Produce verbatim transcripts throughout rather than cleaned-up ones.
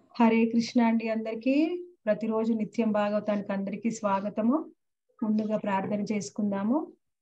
హరే కృష్ణ అండి. అందరికీ ప్రతిరోజు నిత్యం భాగవతానికి అందరికీ స్వాగతము. ముందుగా ప్రార్థన చేసుకుందాము.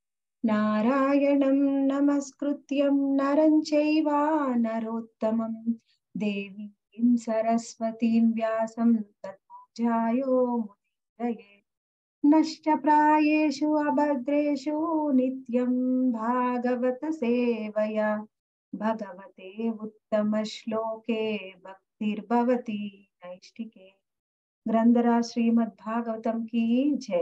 నారాయణం నమస్కృత్యం నరం చైవ నరోత్తమం దేవీం సరస్వతీం వ్యాసం తతో జయో ముదీరయే. నష్టప్రాయేషు అభద్రేషు నిత్యం భాగవత సేవయా భగవతే ఉత్తమ శ్లోకే భక్తిర్భవతి నైష్టికే. గ్రంథరా శ్రీమద్ భాగవతం కి జై.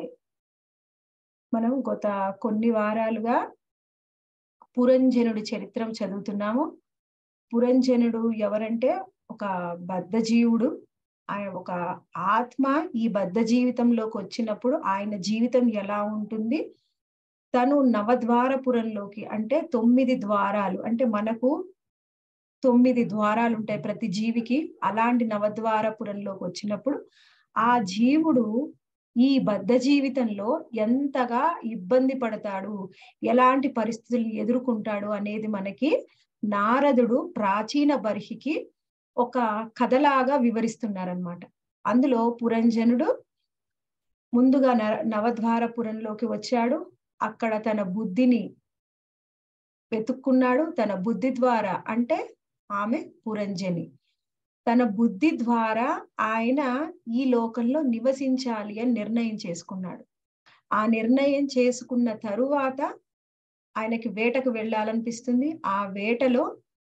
మనం గత కొన్ని వారాలుగా పురంజనుడి చరిత్రం చదువుతున్నాము. పురంజనుడు ఎవరంటే ఒక బద్ధ జీవుడు. ఆయన ఒక ఆత్మ ఈ బద్ధ జీవితంలోకి వచ్చినప్పుడు ఆయన జీవితం ఎలా ఉంటుంది, తను నవద్వారపురంలోకి అంటే తొమ్మిది ద్వారాలు, అంటే మనకు తొమ్మిది ద్వారాలు ఉంటాయి ప్రతి జీవికి. అలాంటి నవద్వారపురంలోకి వచ్చినప్పుడు ఆ జీవుడు ఈ బద్ధ జీవితంలో ఎంతగా ఇబ్బంది పడతాడు, ఎలాంటి పరిస్థితులు ఎదుర్కొంటాడు అనేది మనకి నారదుడు ప్రాచీన బర్హికి ఒక కథలాగా వివరిస్తున్నారనమాట. అందులో పురంజనుడు ముందుగా న నవద్వారపురంలోకి వచ్చాడు. అక్కడ తన బుద్ధిని వెతుక్కున్నాడు. తన బుద్ధి ద్వారా, అంటే ఆమె పురంజని, తన బుద్ధి ద్వారా ఆయన ఈ లోకంలో నివసించాలి అని నిర్ణయం చేసుకున్నాడు. ఆ నిర్ణయం చేసుకున్న తరువాత ఆయనకి వేటకు వెళ్ళాలనిపిస్తుంది. ఆ వేటలో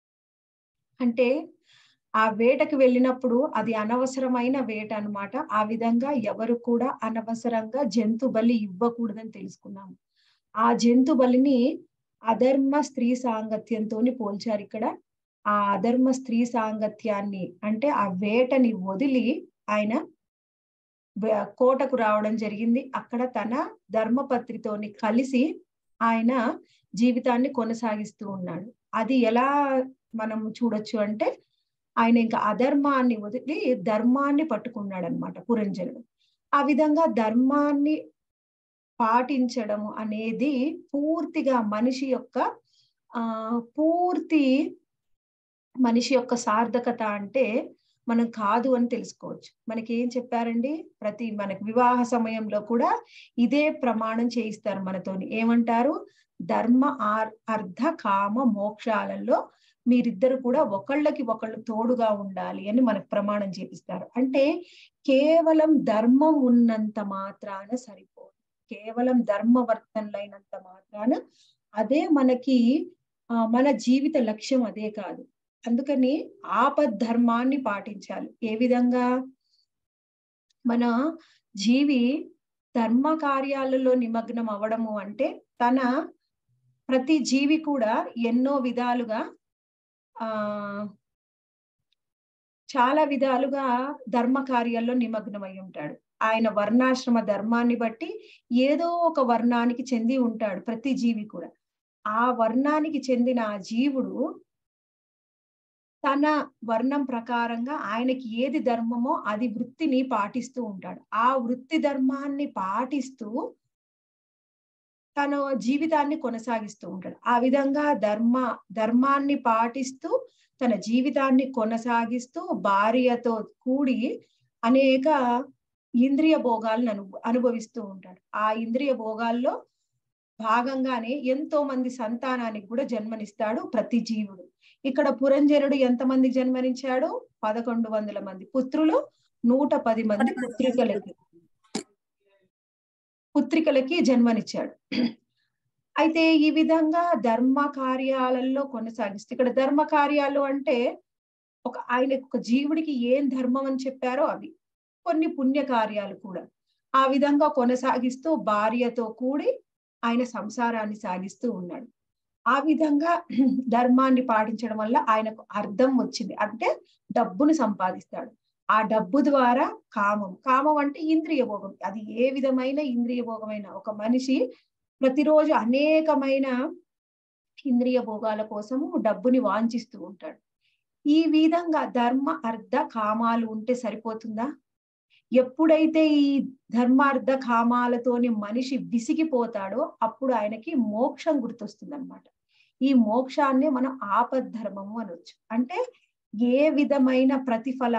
అంటే ఆ వేటకు వెళ్ళినప్పుడు అది అనవసరమైన వేట అన్నమాట. ఆ విధంగా ఎవరు కూడా అనవసరంగా జంతు బలి ఇవ్వకూడదని తెలుసుకున్నాము. ఆ జంతు బలిని అధర్మ స్త్రీ సాంగత్యంతో పోల్చారు ఇక్కడ. ఆ అధర్మ స్త్రీ సాంగత్యాన్ని అంటే ఆ వేటని వదిలి ఆయన కోటకు రావడం జరిగింది. అక్కడ తన ధర్మపత్రితోని కలిసి ఆయన జీవితాన్ని కొనసాగిస్తూ ఉన్నాడు. అది ఎలా మనం చూడొచ్చు అంటే ఆయన ఇంకా అధర్మాన్ని వదిలి ధర్మాన్ని పట్టుకున్నాడు అనమాట పురంజనుడు. ఆ విధంగా ధర్మాన్ని పాటించడం అనేది పూర్తిగా మనిషి యొక్క ఆ పూర్తి మనిషి యొక్క సార్థకత అంటే మనం కాదు అని తెలుసుకోవచ్చు. మనకి ఏం చెప్పారండి, ప్రతి మనకి వివాహ సమయంలో కూడా ఇదే ప్రమాణం చేయిస్తారు మనతోని. ఏమంటారు, ధర్మ ఆర్ అర్థ కామ మోక్షాలలో మీరిద్దరు కూడా ఒకళ్ళకి ఒకళ్ళు తోడుగా ఉండాలి అని మనకు ప్రమాణం చేపిస్తారు. అంటే కేవలం ధర్మం ఉన్నంత మాత్రాన సరిపోదు, కేవలం ధర్మవర్తనలైనంత మాత్రాన అదే మనకి ఆ మన జీవిత లక్ష్యం అదే కాదు. అందుకని ఆపద్ధర్మాన్ని పాటించాలి. ఏ విధంగా మన జీవి ధర్మ కార్యాలలో నిమగ్నం అవ్వడము అంటే తన ప్రతి జీవి కూడా ఎన్నో విధాలుగా ఆ చాలా విధాలుగా ధర్మ కార్యాల్లో నిమగ్నమై ఉంటాడు. ఆయన వర్ణాశ్రమ ధర్మాన్ని బట్టి ఏదో ఒక వర్ణానికి చెంది ఉంటాడు ప్రతి జీవి కూడా. ఆ వర్ణానికి చెందిన ఆ జీవుడు తన వర్ణం ప్రకారంగా ఆయనకి ఏది ధర్మమో అది వృత్తిని పాటిస్తూ ఉంటాడు. ఆ వృత్తి ధర్మాన్ని పాటిస్తూ తన జీవితాన్ని కొనసాగిస్తూ ఉంటాడు. ఆ విధంగా ధర్మ ధర్మాన్ని పాటిస్తూ తన జీవితాన్ని కొనసాగిస్తూ భార్యతో కూడి అనేక ఇంద్రియ భోగాలను అను అనుభవిస్తూ ఉంటాడు. ఆ ఇంద్రియ భోగాల్లో భాగంగానే ఎంతో మంది సంతానానికి కూడా జన్మనిస్తాడు ప్రతి జీవుడు. ఇక్కడ పురంజనుడు ఎంతమందికి జన్మనిచ్చాడు, పదకొండు వందల మంది పుత్రులు, నూట పది మంది పుత్రికలకి పుత్రికలకి జన్మనిచ్చాడు. అయితే ఈ విధంగా ధర్మ కార్యాలలో కొనసాగిస్తూ, ఇక్కడ ధర్మ కార్యాలు అంటే ఒక ఆయన ఒక జీవుడికి ఏం ధర్మం అని చెప్పారో అవి, కొన్ని పుణ్య కార్యాలు కూడా ఆ విధంగా కొనసాగిస్తూ భార్యతో కూడి ఆయన సంసారాన్ని సాగిస్తూ ఉన్నాడు. ఆ విధంగా ధర్మాన్ని పాటించడం వల్ల ఆయనకు అర్థం వచ్చింది, అంటే డబ్బును సంపాదిస్తాడు. ఆ డబ్బు ద్వారా కామం, కామం అంటే ఇంద్రియ భోగం. అది ఏ విధమైన ఇంద్రియ భోగమైన ఒక మనిషి ప్రతిరోజు అనేకమైన ఇంద్రియ భోగాల కోసము డబ్బుని వాంఛిస్తూ ఉంటాడు. ఈ విధంగా ధర్మ అర్థ కామాలు ఉంటే సరిపోతుందా? ఎప్పుడైతే ఈ ధర్మార్థ కామాలతోని మనిషి విసిగిపోతాడో అప్పుడు ఆయనకి మోక్షం గుర్తొస్తుంది అనమాట. ఈ మోక్షాన్ని మనం ఆపద్ధర్మము అనొచ్చు. అంటే ఏ విధమైన ప్రతిఫల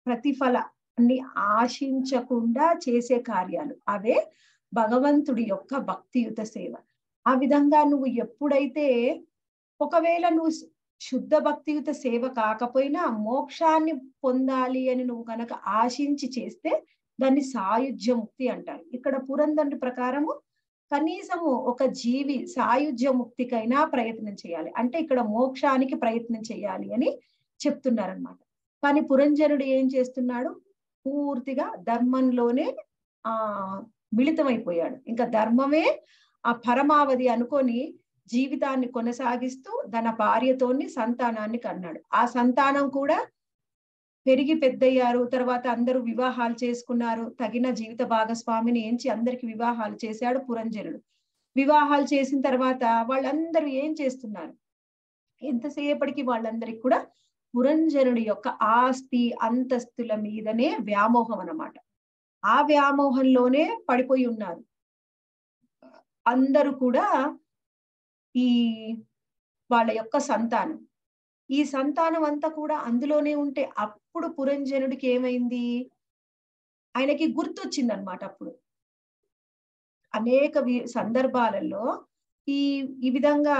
ప్రతిఫలాన్ని ఆశించకుండా చేసే కార్యాలు అవే భగవంతుడి యొక్క భక్తియుత సేవ. ఆ విధంగా నువ్వు ఎప్పుడైతే ఒకవేళ నువ్వు శుద్ధ భక్తియుత సేవ కాకపోయినా మోక్షాన్ని పొందాలి అని నువ్వు కనుక ఆశించి చేస్తే దాన్ని సాయుజ్య ముక్తి అంటారు. ఇక్కడ పురంధరుడి ప్రకారము కనీసము ఒక జీవి సాయుజ్య ముక్తికైనా ప్రయత్నం చేయాలి, అంటే ఇక్కడ మోక్షానికి ప్రయత్నం చేయాలి అని చెప్తున్నారనమాట. కానీ పురంజనుడు ఏం చేస్తున్నాడు, పూర్తిగా ధర్మంలోనే ఆ మిళితమైపోయాడు. ఇంకా ధర్మమే ఆ పరమావధి అనుకొని జీవితాన్ని కొనసాగిస్తూ తన భార్యతోని సంతానాన్ని కన్నాడు. ఆ సంతానం కూడా పెరిగి పెద్దయ్యారు. తర్వాత అందరూ వివాహాలు చేసుకున్నారు. తగిన జీవిత భాగస్వామిని ఎంచి అందరికి వివాహాలు చేశాడు పురంజనుడు. వివాహాలు చేసిన తర్వాత వాళ్ళందరూ ఏం చేస్తున్నారు, ఎంతసేపటికి వాళ్ళందరికి కూడా పురంజనుడి యొక్క ఆస్తి అంతస్తుల మీదనే వ్యామోహం అన్నమాట. ఆ వ్యామోహంలోనే పడిపోయి ఉన్నారు అందరూ కూడా. ఈ వాళ్ళ యొక్క సంతానం, ఈ సంతానం అంతా కూడా అందులోనే ఉంటే అప్పుడు పురంజనుడికి ఏమైంది, ఆయనకి గుర్తొచ్చింది అనమాట. అప్పుడు అనేక సందర్భాలలో ఈ ఈ విధంగా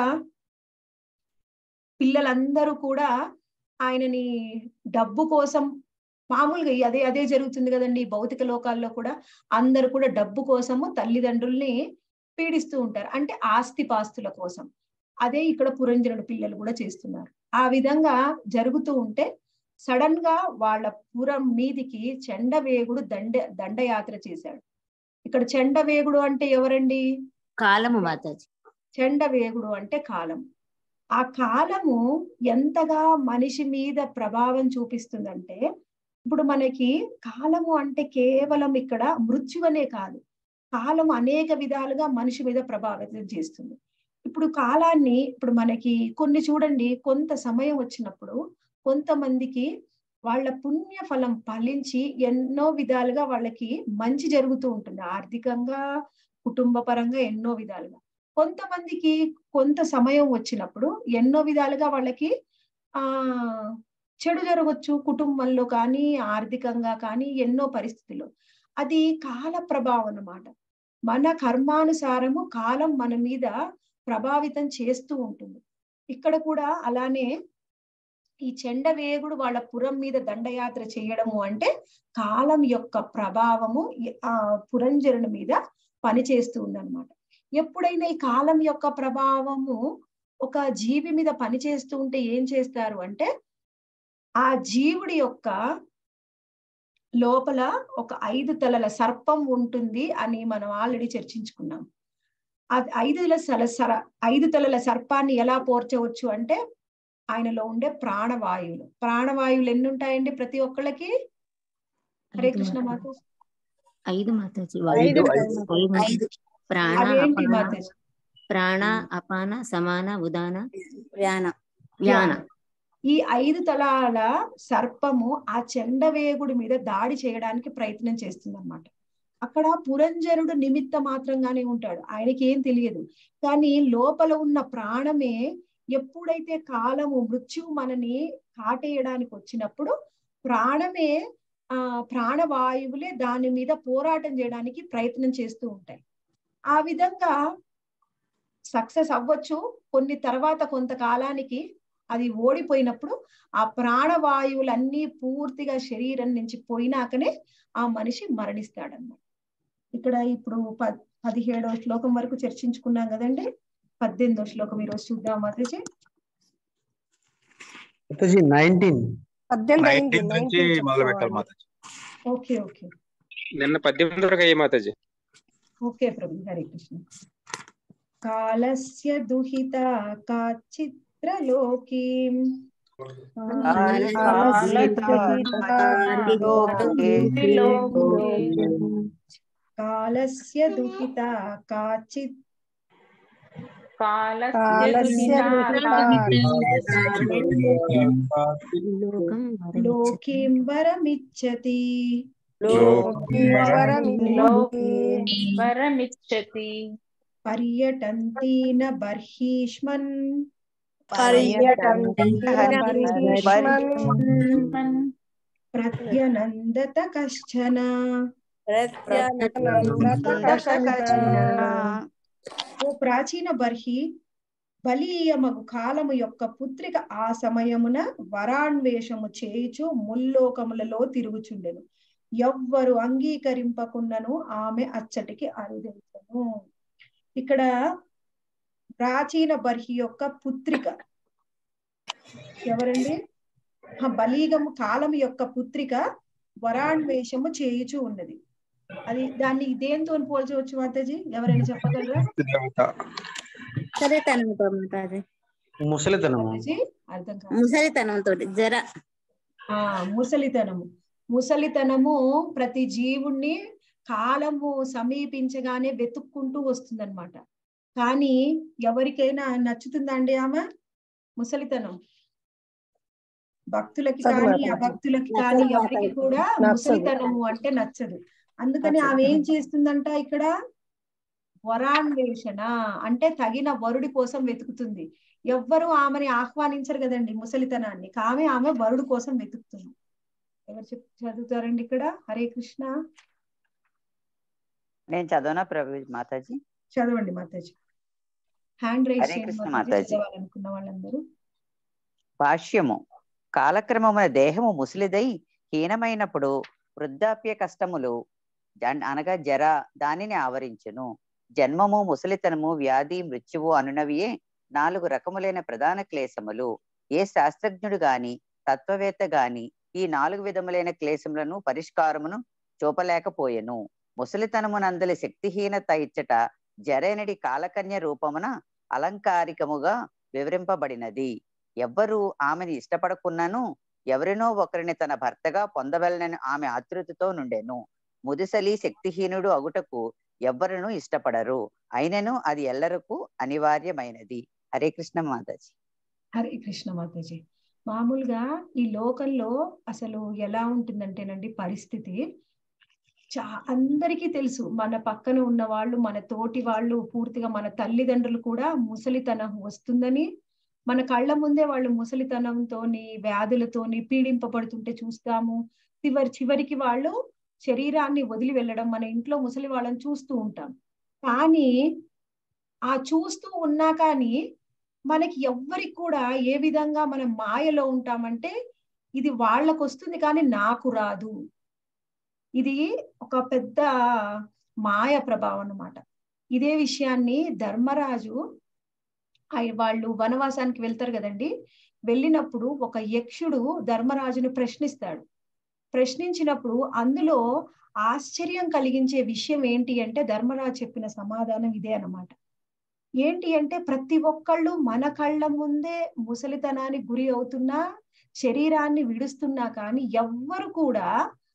పిల్లలందరూ కూడా ఆయనని డబ్బు కోసం, మామూలుగా అదే అదే జరుగుతుంది కదండి భౌతిక లోకాల్లో కూడా, అందరూ కూడా డబ్బు కోసము తల్లిదండ్రుల్ని పీడిస్తూ ఉంటారు, అంటే ఆస్తి పాస్తుల కోసం. అదే ఇక్కడ పురంజనుడు పిల్లలు కూడా చేస్తున్నారు. ఆ విధంగా జరుగుతూ ఉంటే సడన్ గా వాళ్ళ పురం మీదికి చండవేగుడు దండ దండయాత్ర చేశాడు. ఇక్కడ చండవేగుడు అంటే ఎవరండి, కాలము మాతాజీ. చండవేగుడు అంటే కాలం. ఆ కాలము ఎంతగా మనిషి మీద ప్రభావం చూపిస్తుందంటే, ఇప్పుడు మనకి కాలము అంటే కేవలం ఇక్కడ మృత్యువనే కాదు, కాలం అనేక విధాలుగా మనిషి మీద ప్రభావితం చేస్తుంది. ఇప్పుడు కాలాన్ని ఇప్పుడు మనకి కొన్ని చూడండి, కొంత సమయం వచ్చినప్పుడు కొంతమందికి వాళ్ళ పుణ్య ఫలం ఫలించి ఎన్నో విధాలుగా వాళ్ళకి మంచి జరుగుతూ ఉంటుంది, ఆర్థికంగా కుటుంబ పరంగా ఎన్నో విధాలుగా. కొంతమందికి కొంత సమయం వచ్చినప్పుడు ఎన్నో విధాలుగా వాళ్ళకి ఆ చెడు జరగవచ్చు, కుటుంబంలో కానీ ఆర్థికంగా కానీ ఎన్నో పరిస్థితుల్లో. అది కాల ప్రభావం అన్నమాట. మన కర్మానుసారము కాలం మన మీద ప్రభావితం చేస్తూ ఉంటుంది. ఇక్కడ కూడా అలానే ఈ చండవేగుడు వాళ్ళ పురం మీద దండయాత్ర చేయడము అంటే కాలం యొక్క ప్రభావము ఆ పురంజనుడి మీద పనిచేస్తూ ఉందన్నమాట. ఎప్పుడైనా ఈ కాలం యొక్క ప్రభావము ఒక జీవి మీద పనిచేస్తూ ఉంటే ఏం చేస్తారు అంటే, ఆ జీవుడి యొక్క లోపల ఒక ఐదు తలల సర్పం ఉంటుంది అని మనం ఆల్రెడీ చర్చించుకున్నాం. ఆ ఐదు తల సర ఐదు తలల సర్పాన్ని ఎలా పోర్చవచ్చు అంటే, ఆయనలో ఉండే ప్రాణవాయువులు. ప్రాణవాయువులు ఎన్ని ఉంటాయండి ప్రతి ఒక్కళ్ళకి? హరే కృష్ణ మాతాజీ. ఐదు మాతాజీ. ప్రాణ అవేంటి మాతాజీ? ప్రాణ, అపాన, సమాన, ఉదాన, వ్యాన. వ్యాన. ఈ ఐదు తలాల సర్పము ఆ చండవేగుడి మీద దాడి చేయడానికి ప్రయత్నం చేస్తుంది అన్నమాట. అక్కడ పురంజనుడు నిమిత్త మాత్రంగానే ఉంటాడు, ఆయనకి ఏం తెలియదు. కానీ లోపల ఉన్న ప్రాణమే ఎప్పుడైతే కాలము మృత్యువు మనని కాటేయడానికి వచ్చినప్పుడు ప్రాణమే ఆ ప్రాణవాయువులే దాని మీద పోరాటం చేయడానికి ప్రయత్నం చేస్తూ ఉంటాయి. ఆ విధంగా సక్సెస్ అవ్వచ్చు, కొన్ని తర్వాత కొంతకాలానికి అది ఓడిపోయినప్పుడు ఆ ప్రాణవాయువులన్నీ పూర్తిగా శరీరం నుంచి పోయినాకనే ఆ మనిషి మరణిస్తాడన్నమాట. ఇక్కడ ఇప్పుడు ప పదిహేడవ శ్లోకం వరకు చర్చించుకున్నాం కదండి. పద్దెనిమిదవ శ్లోకం ఈరోజు చూద్దాం మాతాజీ. ఓకే ఓకే నిన్న పద్దెనిమిది వరకు అయ్యే మాతాజీ. ఓకే ప్రభు. హరే కృష్ణ. కాలస్య దుహిత కాచిత్రలోకీ కాలస్య దుహిత కాచిత్ లోకీం వరమిచ్చతి పర్యటంతి న బర్హిష్మన్ ప్రత్యనందత కశ్చన ప్రత్యనందత కశ్చన. ఓ ప్రాచీన బర్హి, బలీయమగు కాలము యొక్క పుత్రిక ఆ సమయమున వరాన్వేషము చేయుచు ముల్లోకములలో తిరుగుచుండెను. ఎవ్వరు అంగీకరింపకున్నను ఆమె అచ్చటికి అరుదెను. ఇక్కడ ప్రాచీన బర్హి యొక్క పుత్రిక ఎవరండి? బలీగము కాలం యొక్క పుత్రిక వరాన్వేషము చేయుచు ఉన్నది. అది దాన్ని దేంతో పోల్చవచ్చు మాతాజీ? ఎవరైనా చెప్పగలరా? ముసలితనంతో మాతాజీ. ముసలితనము మాతాజీ అర్థం కాదు. ముసలితనంతో జర ఆ ముసలితనము ముసలితనము ప్రతి జీవుణ్ణి కాలము సమీపించగానే వెతుక్కుంటూ వస్తుందన్నమాట. కానీ ఎవరికైనా నచ్చుతుందా అండి ఆమె ముసలితనం? భక్తులకి కానీ అభక్తులకి కానీ ఎవరికి కూడా ముసలితనము అంటే నచ్చదు. అందుకని ఆమె ఏం చేస్తుందంట ఇక్కడ? వరాన్వేషణ అంటే తగిన వరుడి కోసం వెతుకుతుంది. ఎవ్వరు ఆమెని ఆహ్వానించరు కదండి ముసలితనాన్ని. ఆమె ఆమె వరుడు కోసం వెతుకుతుంది. ఎవరు చెప్ చదువుతారండి ఇక్కడ? హరే కృష్ణ. నేను చదవనా ప్రభు మాతాజీ? చదవండి మాతాజీ. హ్యాండ్ రైజ్ హరే కృష్ణ మాతాజీ. చదవాలనుకున్న వాళ్ళందరూ. భాష్యము. కాలక్రమమున దేహము ముసలిదై హీనమైనప్పుడు వృద్ధాప్య కష్టములు అనగా జర దానిని ఆవరించును. జన్మము, ముసలితనము, వ్యాధి, మృత్యువు అనునవియే నాలుగు రకములైన ప్రధాన క్లేశములు. ఏ శాస్త్రజ్ఞుడు గాని తత్వవేత్త గాని ఈ నాలుగు విధములైన క్లేశములను పరిష్కారమును చూపలేకపోయెను. ముసలితనమునందలి శక్తిహీనత ఇచ్చట జరైనడి కాలకన్య రూపమున అలంకారికముగా వివరింపబడినది. ఎవ్వరు ఆమెను ఇష్టపడకున్నను ఎవరినో ఒకరిని తన భర్తగా పొందవలనని ఆమె ఆతృతతో నుండెను. ముదిసలి శక్తిహీనుడు అగుటకు ఎవ్వరును ఇష్టపడరు. అయినను అది ఎల్లరకు అనివార్యమైనది. హరే కృష్ణ మాతాజీ. హరే కృష్ణ మాతాజీ. మామూలుగా ఈ లోకంలో అసలు ఎలా ఉంటుందంటేనండి పరిస్థితి, చా అందరికీ తెలుసు. మన పక్కన ఉన్న వాళ్ళు, మన తోటి వాళ్ళు, పూర్తిగా మన తల్లిదండ్రులు కూడా ముసలితనం వస్తుందని మన కళ్ళ ముందే వాళ్ళు ముసలితనంతోని వ్యాధులతోని పీడింపబడుతుంటే చూస్తాము. చివరి చివరికి వాళ్ళు శరీరాన్ని వదిలి వెళ్ళడం మన ఇంట్లో ముసలి వాళ్ళని చూస్తూ ఉంటాం. కానీ ఆ చూస్తూ ఉన్నా కానీ మనకి ఎవ్వరికి కూడా ఏ విధంగా మనం మాయలో ఉంటామంటే ఇది వాళ్ళకు వస్తుంది కానీ నాకు రాదు. ఇది ఒక పెద్ద మాయ ప్రభావం అన్నమాట. ఇదే విషయాన్ని ధర్మరాజు వాళ్ళు వనవాసానికి వెళ్తారు కదండి. వెళ్ళినప్పుడు ఒక యక్షుడు ధర్మరాజును ప్రశ్నిస్తాడు. ప్రశ్నించినప్పుడు అందులో ఆశ్చర్యం కలిగించే విషయం ఏంటి అంటే ధర్మరాజు చెప్పిన సమాధానం ఇదే అన్నమాట. ఏంటి అంటే ప్రతి ఒక్కళ్ళు మన కళ్ళ ముందే ముసలితనానికి గురి అవుతున్నా, శరీరాన్ని విడుస్తున్నా కానీ ఎవ్వరు కూడా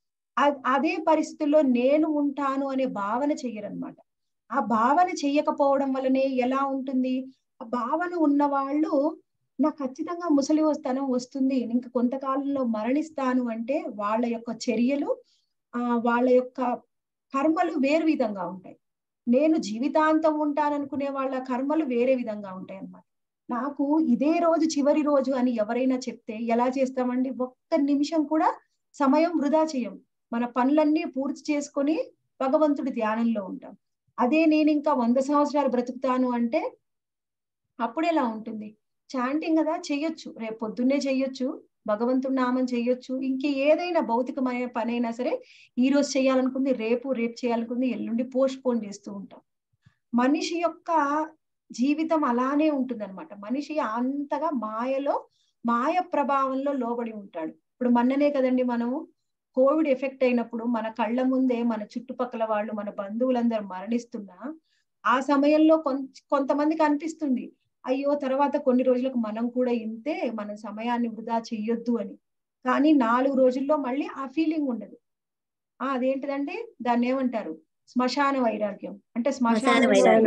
అదే పరిస్థితుల్లో నేను ఉంటాను అనే భావన చెయ్యరనమాట. ఆ భావన చెయ్యకపోవడం వల్లనే ఎలా ఉంటుంది, ఆ భావన ఉన్న వాళ్ళు నాకు ఖచ్చితంగా ముసలి వస్తాను వస్తుంది, ఇంకా కొంతకాలంలో మరణిస్తాను అంటే వాళ్ళ యొక్క చర్యలు ఆ వాళ్ళ యొక్క కర్మలు వేరు విధంగా ఉంటాయి. నేను జీవితాంతం ఉంటాననుకునే వాళ్ళ కర్మలు వేరే విధంగా ఉంటాయి అన్నమాట. నాకు ఇదే రోజు చివరి రోజు అని ఎవరైనా చెప్తే ఎలా చేస్తామండి? ఒక్క నిమిషం కూడా సమయం వృధా చేయం. మన పనులన్నీ పూర్తి చేసుకొని భగవంతుడి ధ్యానంలో ఉంటాం. అదే నేను ఇంకా వంద సంవత్సరాలు బ్రతుకుతాను అంటే అప్పుడు ఎలా ఉంటుంది? చాంటింగ్ కదా చెయ్యొచ్చు, రేపు పొద్దున్నే చెయ్యొచ్చు, భగవంతుడి నామం చెయ్యొచ్చు, ఇంక ఏదైనా భౌతికమైన పని అయినా సరే ఈ రోజు చేయాలనుకుంది రేపు, రేపు చేయాలనుకుంది ఎల్లుండి పోస్ట్ పోన్ చేస్తూ ఉంటాం. మనిషి యొక్క జీవితం అలానే ఉంటుంది అనమాట. మనిషి అంతగా మాయలో, మాయ ప్రభావంలో లోబడి ఉంటాడు. ఇప్పుడు మొన్ననే కదండి మనము కోవిడ్ ఎఫెక్ట్ అయినప్పుడు మన కళ్ళ ముందే మన చుట్టుపక్కల వాళ్ళు, మన బంధువులందరూ మరణిస్తున్నా ఆ సమయంలో కొంతమందికి అనిపిస్తుంది అయ్యో తర్వాత కొన్ని రోజులకు మనం కూడా ఇంతే, మన సమయాన్ని వృధా చెయ్యొద్దు అని. కానీ నాలుగు రోజుల్లో మళ్ళీ ఆ ఫీలింగ్ ఉండదు. ఆ అదేంటిదంటే దాన్ని ఏమంటారు? శ్మశాన వైరాగ్యం. అంటే శ్మశాన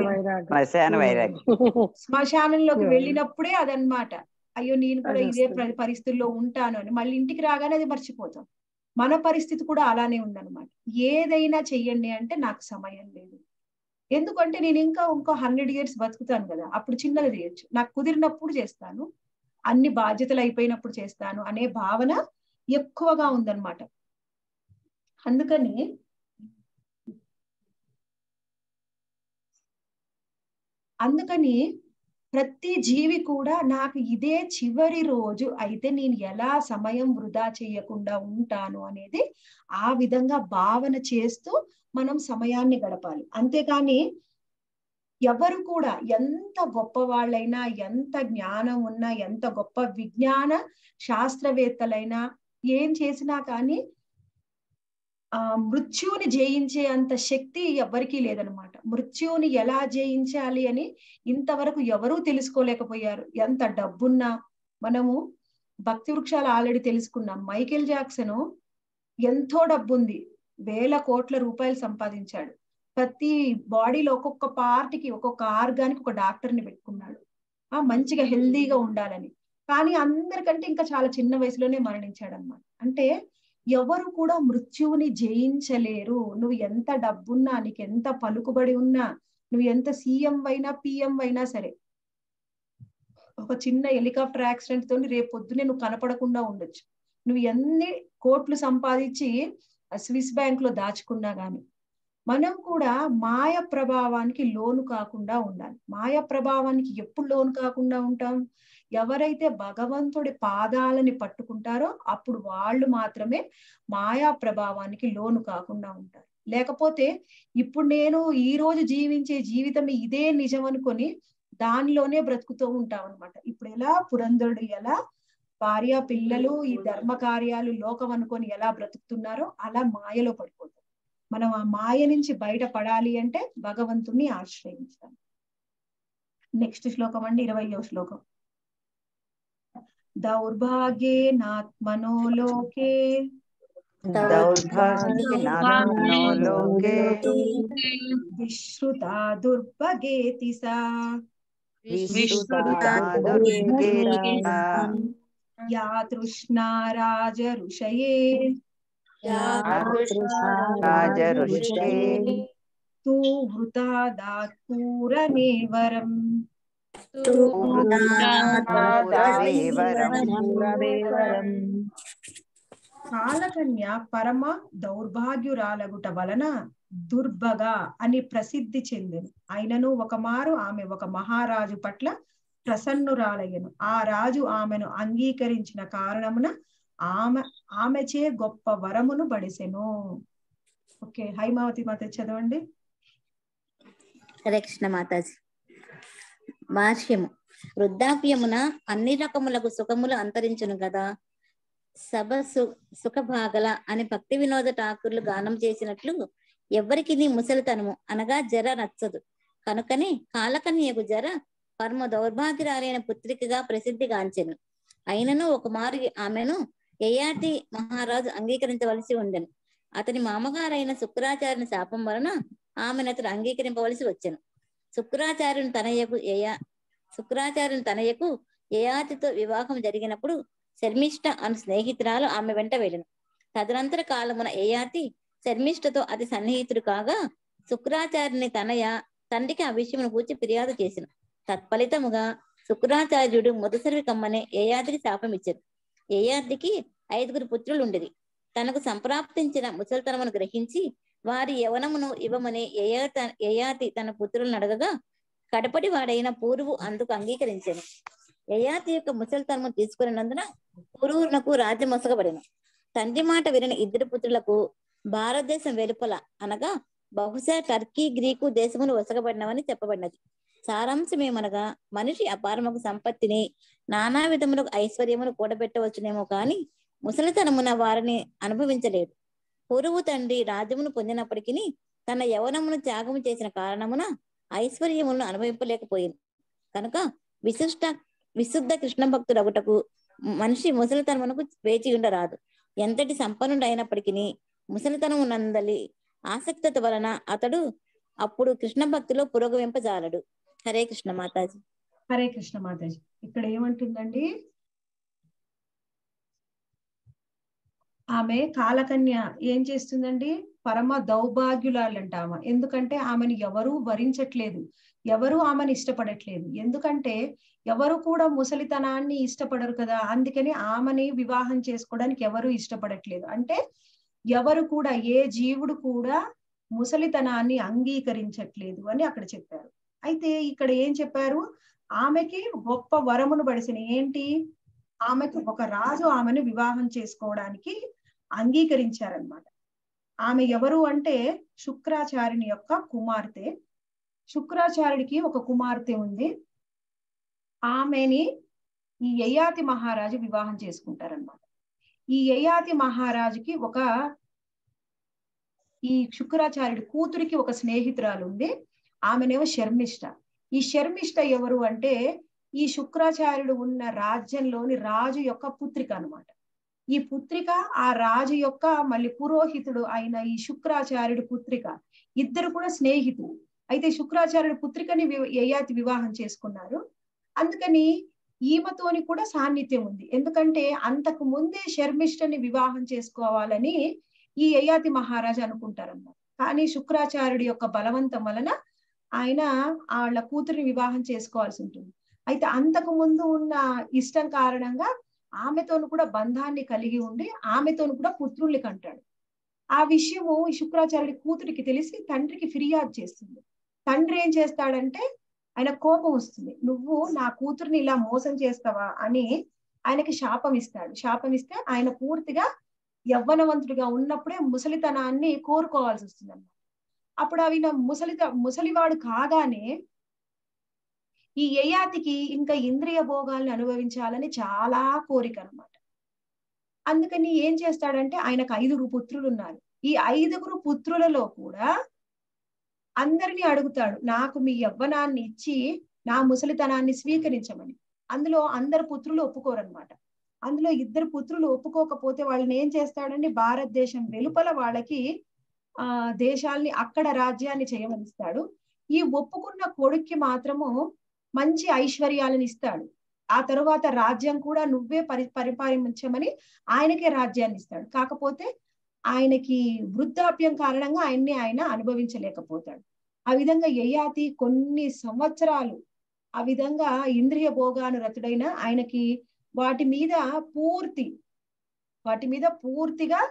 శ్మశానంలోకి వెళ్ళినప్పుడే అదనమాట. అయ్యో నేను కూడా ఇదే పరిస్థితుల్లో ఉంటాను అని. మళ్ళీ ఇంటికి రాగానే అది మర్చిపోతాం. మన పరిస్థితి కూడా అలానే ఉందన్నమాట. ఏదైనా చెయ్యండి అంటే నాకు సమయం లేదు, ఎందుకంటే నేను ఇంకా ఇంకో హండ్రెడ్ ఇయర్స్ బతుకుతాను కదా, అప్పుడు చిన్నగా చేయొచ్చు, నాకు కుదిరినప్పుడు చేస్తాను, అన్ని బాధ్యతలు అయిపోయినప్పుడు చేస్తాను అనే భావన ఎక్కువగా ఉందన్నమాట. అందుకని అందుకని ప్రతి జీవి కూడా నాకు ఇదే చివరి రోజు అయితే నేను ఎలా సమయం వృధా చేయకుండా ఉంటాను అనేది ఆ విధంగా భావన చేస్తూ మనం సమయాన్ని గడపాలి. అంతేకాని ఎవరు కూడా ఎంత గొప్ప వాళ్ళైనా, ఎంత జ్ఞానం ఉన్నా, ఎంత గొప్ప విజ్ఞాన శాస్త్రవేత్తలైనా ఏం చేసినా కానీ ఆ మృత్యువుని జయించే అంత శక్తి ఎవ్వరికీ లేదనమాట. మృత్యువుని ఎలా జయించాలి అని ఇంతవరకు ఎవరూ తెలుసుకోలేకపోయారు. ఎంత డబ్బున్నా మనము భక్తి వృక్షాలు ఆల్రెడీ తెలుసుకున్నాం. మైకేల్ జాక్సన్ ఎంతో డబ్బుంది, వేల కోట్ల రూపాయలు సంపాదించాడు. ప్రతి బాడీలో ఒక్కొక్క పార్ట్ కి ఒక్కొక్క ఆర్గానికి ఒక డాక్టర్ ని పెట్టుకున్నాడు, ఆ మంచిగా హెల్దీగా ఉండాలని. కానీ అందరికంటే ఇంకా చాలా చిన్న వయసులోనే మరణించాడు అనమాట. అంటే ఎవరు కూడా మృత్యువుని జయించలేరు. నువ్వు ఎంత డబ్బున్నా, నీకు ఎంత పలుకుబడి ఉన్నా, నువ్వు ఎంత సీఎం అయినా పిఎం అయినా సరే, ఒక చిన్న హెలికాప్టర్ యాక్సిడెంట్ తోని రేపు పొద్దునే నువ్వు కనపడకుండా ఉండొచ్చు. నువ్వు ఎన్ని కోట్లు సంపాదించి స్విస్ బ్యాంక్ లో దాచుకున్నా గాని మనం కూడా మాయ ప్రభావానికి లోను కాకుండా ఉండాలి. మాయ ప్రభావానికి ఎప్పుడు లోను కాకుండా ఉంటాం? ఎవరైతే భగవంతుడి పాదాలని పట్టుకుంటారో అప్పుడు వాళ్ళు మాత్రమే మాయా ప్రభావానికి లోను కాకుండా ఉంటారు. లేకపోతే ఇప్పుడు నేను ఈ రోజు జీవించే జీవితం ఇదే నిజం అనుకొని దానిలోనే బ్రతుకుతూ ఉంటాం అనమాట. ఇప్పుడు ఎలా పురంధరుడు ఎలా భార్య పిల్లలు ఈ ధర్మ కార్యాలు లోకం అనుకొని ఎలా బ్రతుకుతున్నారో అలా మాయలో పడిపోతాం. మనం ఆ మాయ నుంచి బయటపడాలి అంటే భగవంతుణ్ణి ఆశ్రయించాలి. నెక్స్ట్ శ్లోకం అండి, ఇరవయో శ్లోకం. దౌర్భాగ్యేనాత్మనో లోకే దౌర్భాగ్యేనాత్మనో లోకే విశ్రుతా దుర్భగేతి సా విశ్రుతా దుర్భగేతి సా యా తృష్ణా రాజ ఋషయే రాజఋషే తూ వృతా దాత్పూరమేవరం. కాలకన్య పరమ దౌర్భాగ్యురాలగుట వలన దుర్భగ అని ప్రసిద్ధి చెందిన. అయినను ఒక మారు ఆమె ఒక మహారాజు పట్ల ప్రసన్నురాలయ్యను. ఆ రాజు ఆమెను అంగీకరించిన కారణమున ఆమె ఆమెచే గొప్ప వరమును బడిసెను. ఓకే, హైమావతి మాత చదవండి. హరే కృష్ణ మాతాజీ. భాష్యము. వృద్ధాప్యమున అన్ని రకములకు సుఖములు అంతరించును కదా. సభ సు సుఖభాగల అని భక్తి వినోద ఠాకూర్లు గానం చేసినట్లు ఎవ్వరికి నీ ముసలితనము అనగా జర నచ్చదు. కనుకనే కాలకన్యకు జర పరమ దౌర్భాగ్యురాలైన పుత్రికగా ప్రసిద్ధిగాంచెను. అయినను ఒక మారు ఆమెను యయాతి మహారాజు అంగీకరించవలసి ఉండెను. అతని మామగారైన శుక్రాచార్యుని శాపం వలన ఆమెను అతడు అంగీకరింపవలసి వచ్చెను. శుక్రాచార్యుని తనయకు యయా శుక్రాచార్యుని తనయకు యయాతితో వివాహం జరిగినప్పుడు శర్మిష్ట అను స్నేహితురాలు ఆమె వెంట వెళ్ళను. తదనంతర కాలమున యయాతి శర్మిష్టతో అతి సన్నిహితుడు కాగా శుక్రాచార్యుని తనయ తండ్రికి ఆ విషయమును గూర్చి ఫిర్యాదు చేసిన. తత్ఫలితముగా శుక్రాచార్యుడు మొదసరి కమ్మనే యయాతికి శాపం ఇచ్చారు. యయాతికి ఐదుగురు పుత్రులు ఉండేది. తనకు సంప్రాప్తించిన ముసలితనమును గ్రహించి వారి యవనమును ఇవ్వమని యయాత యయాతి తన పుత్రులను అడగగా కడపటి వాడైన పూర్వు అందుకు అంగీకరించాను. యయాతి యొక్క ముసలితనము తీసుకున్నందున పూర్వునకు రాజ్యం మొసగబడెను. తండ్రి మాట విని ఇద్దరు పుత్రులకు భారతదేశం వెలుపల అనగా బహుశా టర్కీ గ్రీకు దేశములు వసగబడినవని చెప్పబడినది. సారాంశమేమనగా మనిషి అపారముకు సంపత్తిని నానా విధములకు ఐశ్వర్యమును కూడబెట్టవచ్చునేమో కాని ముసలితనమున వారిని అనుభవించలేడు. పూర్వు తండ్రి రాజ్యమును పొందినప్పటికీ తన యవనమును త్యాగము చేసిన కారణమున ఐశ్వర్యములను అనుభవింపలేకపోయింది. కనుక విశిష్ట విశుద్ధ కృష్ణ భక్తుడగుటకు మనిషి ముసలితనమునకు వేచి ఉండరాదు. ఎంతటి సంపన్నుడు అయినప్పటికీ ముసలితనము నందలి ఆసక్తత వలన అతడు అప్పుడు కృష్ణ భక్తిలో పురోగమింపజాలడు. హరే కృష్ణ మాతాజీ. హరే కృష్ణ మాతాజీ. ఇక్కడ ఏమంటుందండి, ఆమె కాలకన్య ఏం చేస్తుందండి, పరమ దౌర్భాగ్యులాలంట ఆమె. ఎందుకంటే ఆమెను ఎవరూ వరించట్లేదు, ఎవరు ఆమెను ఇష్టపడట్లేదు. ఎందుకంటే ఎవరు కూడా ముసలితనాన్ని ఇష్టపడరు కదా, అందుకని ఆమెని వివాహం చేసుకోవడానికి ఎవరు ఇష్టపడట్లేదు. అంటే ఎవరు కూడా, ఏ జీవుడు కూడా ముసలితనాన్ని అంగీకరించట్లేదు అని అక్కడ చెప్పారు. అయితే ఇక్కడ ఏం చెప్పారు, ఆమెకి గొప్ప వరమును పడిసిన ఏంటి, ఆమెకు ఒక రాజు ఆమెను వివాహం చేసుకోవడానికి అంగీకరించారనమాట. ఆమె ఎవరు అంటే శుక్రాచార్యుని యొక్క కుమార్తె. శుక్రాచార్యుడికి ఒక కుమార్తె ఉంది. ఆమెని ఈ యయాతి మహారాజు వివాహం చేసుకుంటారనమాట. ఈ యయాతి మహారాజుకి ఒక ఈ శుక్రాచార్యుడి కూతురికి ఒక స్నేహితురాలు ఉంది. ఆమెనేమో శర్మిష్ట. ఈ శర్మిష్ట ఎవరు అంటే ఈ శుక్రాచార్యుడు ఉన్న రాజ్యంలోని రాజు యొక్క పుత్రిక అన్నమాట. ఈ పుత్రిక ఆ రాజు యొక్క మళ్ళీ పురోహితుడు అయిన ఈ శుక్రాచార్యుడి పుత్రిక, ఇద్దరు కూడా స్నేహితులు. అయితే శుక్రాచార్యుడి పుత్రికని యయాతి వివాహం చేసుకున్నారు. అందుకని ఈమెతోని కూడా సాన్నిధ్యం ఉంది. ఎందుకంటే అంతకు ముందే శర్మిష్టని వివాహం చేసుకోవాలని ఈ యయాతి మహారాజు అనుకుంటారన్నమాట. కానీ శుక్రాచార్యుడి యొక్క బలవంతం వలన ఆయన వాళ్ళ కూతురిని వివాహం చేసుకోవాల్సి ఉంటుంది. అయితే అంతకు ముందు ఉన్న ఇష్టం కారణంగా ఆమెతోను కూడా బంధాన్ని కలిగి ఉండి ఆమెతోను కూడా పుత్రుల్ని కంటాడు. ఆ విషయము ఈ శుక్రాచార్యుడి కూతురికి తెలిసి తండ్రికి ఫిర్యాదు చేస్తుంది. తండ్రి ఏం చేస్తాడంటే ఆయన కోపం వస్తుంది, నువ్వు నా కూతుర్ని ఇలా మోసం చేస్తావా అని ఆయనకి శాపం ఇస్తాడు. శాపం ఇస్తే ఆయన పూర్తిగా యవ్వనవంతుడిగా ఉన్నప్పుడే ముసలితనాన్ని కోరుకోవాల్సి వస్తుంది అన్నమాట. అప్పుడు అవి ముసలిత ముసలివాడు కాగానే ఈ యయాతికి ఇంకా ఇంద్రియ భోగాల్ని అనుభవించాలని చాలా కోరిక అన్నమాట. అందుకని ఏం చేస్తాడంటే ఆయనకు ఐదుగురు పుత్రులు ఉన్నారు. ఈ ఐదుగురు పుత్రులలో కూడా అందరినీ అడుగుతాడు, నాకు మీ యవ్వనాన్ని ఇచ్చి నా ముసలితనాన్ని స్వీకరించమని. అందులో అందరు పుత్రులు ఒప్పుకోరనమాట. అందులో ఇద్దరు పుత్రులు ఒప్పుకోకపోతే వాళ్ళని ఏం చేస్తాడంటే భారతదేశం వెలుపల వాళ్ళకి ఆ దేశాల్ని అక్కడ రాజ్యాన్ని చేయమనిస్తాడు. ఈ ఒప్పుకున్న కొడుక్కి మాత్రము మంచి ఐశ్వర్యాలను ఇస్తాడు. ఆ తరువాత రాజ్యం కూడా నువ్వే పరి పరిపాలించమని ఆయనకే రాజ్యాన్ని ఇస్తాడు. కాకపోతే ఆయనకి వృద్ధాప్యం కారణంగా ఆయన్ని ఆయన అనుభవించలేకపోతాడు. ఆ విధంగా యయాతి కొన్ని సంవత్సరాలు ఆ విధంగా ఇంద్రియ భోగానురతుడైన ఆయనకి వాటి మీద పూర్తి వాటి మీద పూర్తిగా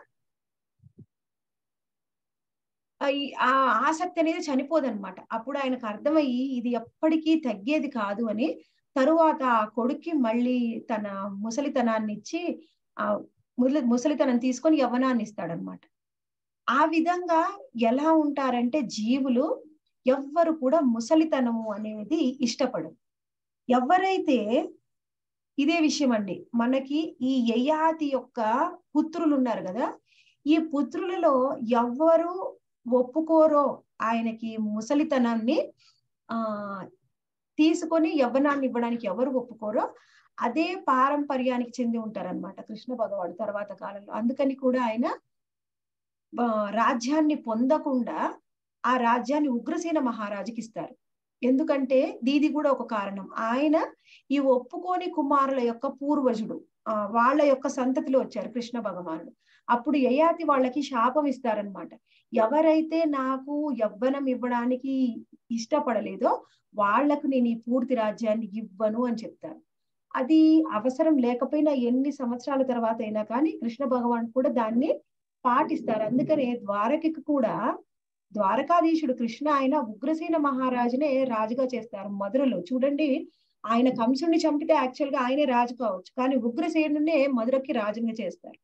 ఆ ఆసక్తి అనేది చనిపోదన్నమాట. అప్పుడు ఆయనకు అర్థమయ్యి ఇది ఎప్పటికీ తగ్గేది కాదు అని తరువాత ఆ కొడుక్కి మళ్ళీ తన ముసలితనాన్ని ఇచ్చి ఆ ముసలితనం తీసుకొని యవ్వనాన్ని ఇస్తాడనమాట. ఆ విధంగా ఎలా ఉంటారంటే జీవులు ఎవ్వరు కూడా ముసలితనము అనేది ఇష్టపడరు. ఎవరైతే ఇదే విషయం అండి, మనకి ఈ యయాతి యొక్క పుత్రులు ఉన్నారు కదా, ఈ పుత్రులలో ఎవ్వరు ఒప్పుకోరో ఆయనకి ముసలితనాన్ని ఆ తీసుకొని యవ్వనాన్ని ఇవ్వడానికి ఎవరు ఒప్పుకోరో అదే పారంపర్యానికి చెంది ఉంటారనమాట కృష్ణ భగవానుడు తర్వాత కాలంలో. అందుకని కూడా ఆయన రాజ్యాన్ని పొందకుండా ఆ రాజ్యాన్ని ఉగ్రసేన మహారాజుకి ఇస్తారు. ఎందుకంటే దీది కూడా ఒక కారణం, ఆయన ఈ ఒప్పుకోని కుమారుల యొక్క పూర్వజుడు, ఆ వాళ్ళ యొక్క సంతతిలో వచ్చారు కృష్ణ భగవానుడు. అప్పుడు యయాతి వాళ్ళకి శాపం ఇస్తారనమాట. ఎవరైతే నాకు యవ్వనం ఇవ్వడానికి ఇష్టపడలేదో వాళ్లకు నేను ఈ పూర్తి రాజ్యాన్ని ఇవ్వను అని చెప్తారు. అది అవసరం లేకపోయినా ఎన్ని సంవత్సరాల తర్వాత అయినా కానీ కృష్ణ భగవాన్ కూడా దాన్ని పాటిస్తారు. అందుకనే ద్వారకకి కూడా ద్వారకాధీశుడు కృష్ణ ఆయన ఉగ్రసేన మహారాజునే రాజుగా చేస్తారు. మధురలో చూడండి, ఆయన కంసుడిని చంపితే యాక్చువల్ గా ఆయనే రాజు కావచ్చు, కానీ ఉగ్రసేనునే మధురకి రాజుగా చేస్తారు.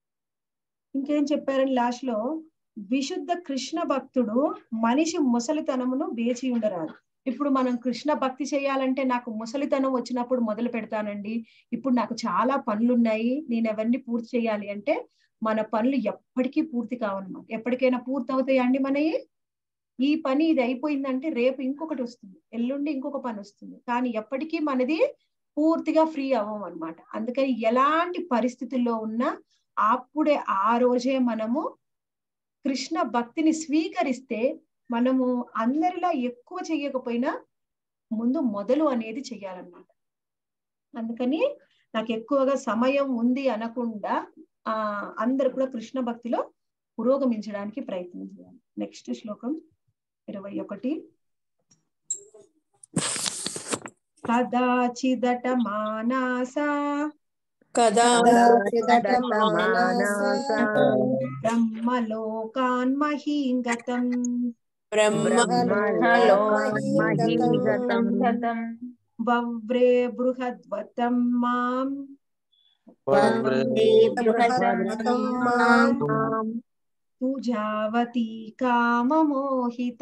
ఇంకేం చెప్పారని లాస్ట్ లో, విశుద్ధ కృష్ణ భక్తుడు మనిషి ముసలితనమును వేచి ఉండరాదు. ఇప్పుడు మనం కృష్ణ భక్తి చేయాలంటే నాకు ముసలితనం వచ్చినప్పుడు మొదలు పెడతానండి, ఇప్పుడు నాకు చాలా పనులున్నాయి, నేను అవన్నీ పూర్తి చేయాలి అంటే మన పనులు ఎప్పటికీ పూర్తి కావన్నమాట. ఎప్పటికైనా పూర్తి అవుతాయండి మనవి. ఈ పని ఇది అయిపోయిందంటే రేపు ఇంకొకటి వస్తుంది, ఎల్లుండి ఇంకొక పని వస్తుంది, కానీ ఎప్పటికీ మనది పూర్తిగా ఫ్రీ అవ్వం అనమాట. అందుకని ఎలాంటి పరిస్థితుల్లో ఉన్నా అప్పుడే ఆ రోజే మనము కృష్ణ భక్తిని స్వీకరిస్తే మనము అందరిలా ఎక్కువ చెయ్యకపోయినా ముందు మొదలు అనేది చెయ్యాలన్నమాట. అందుకని నాకు ఎక్కువగా సమయం ఉంది అనకుండా ఆ అందరు కూడా కృష్ణ భక్తిలో పురోగమించడానికి ప్రయత్నం చేయాలి. నెక్స్ట్ శ్లోకం ఇరవై ఒకటి. కదాచిదట మానసా బ్రహ్మలోకాన్ మహీంగతం వవ్రే బృహద్వతం మాం తుజావతి కామమోహిత.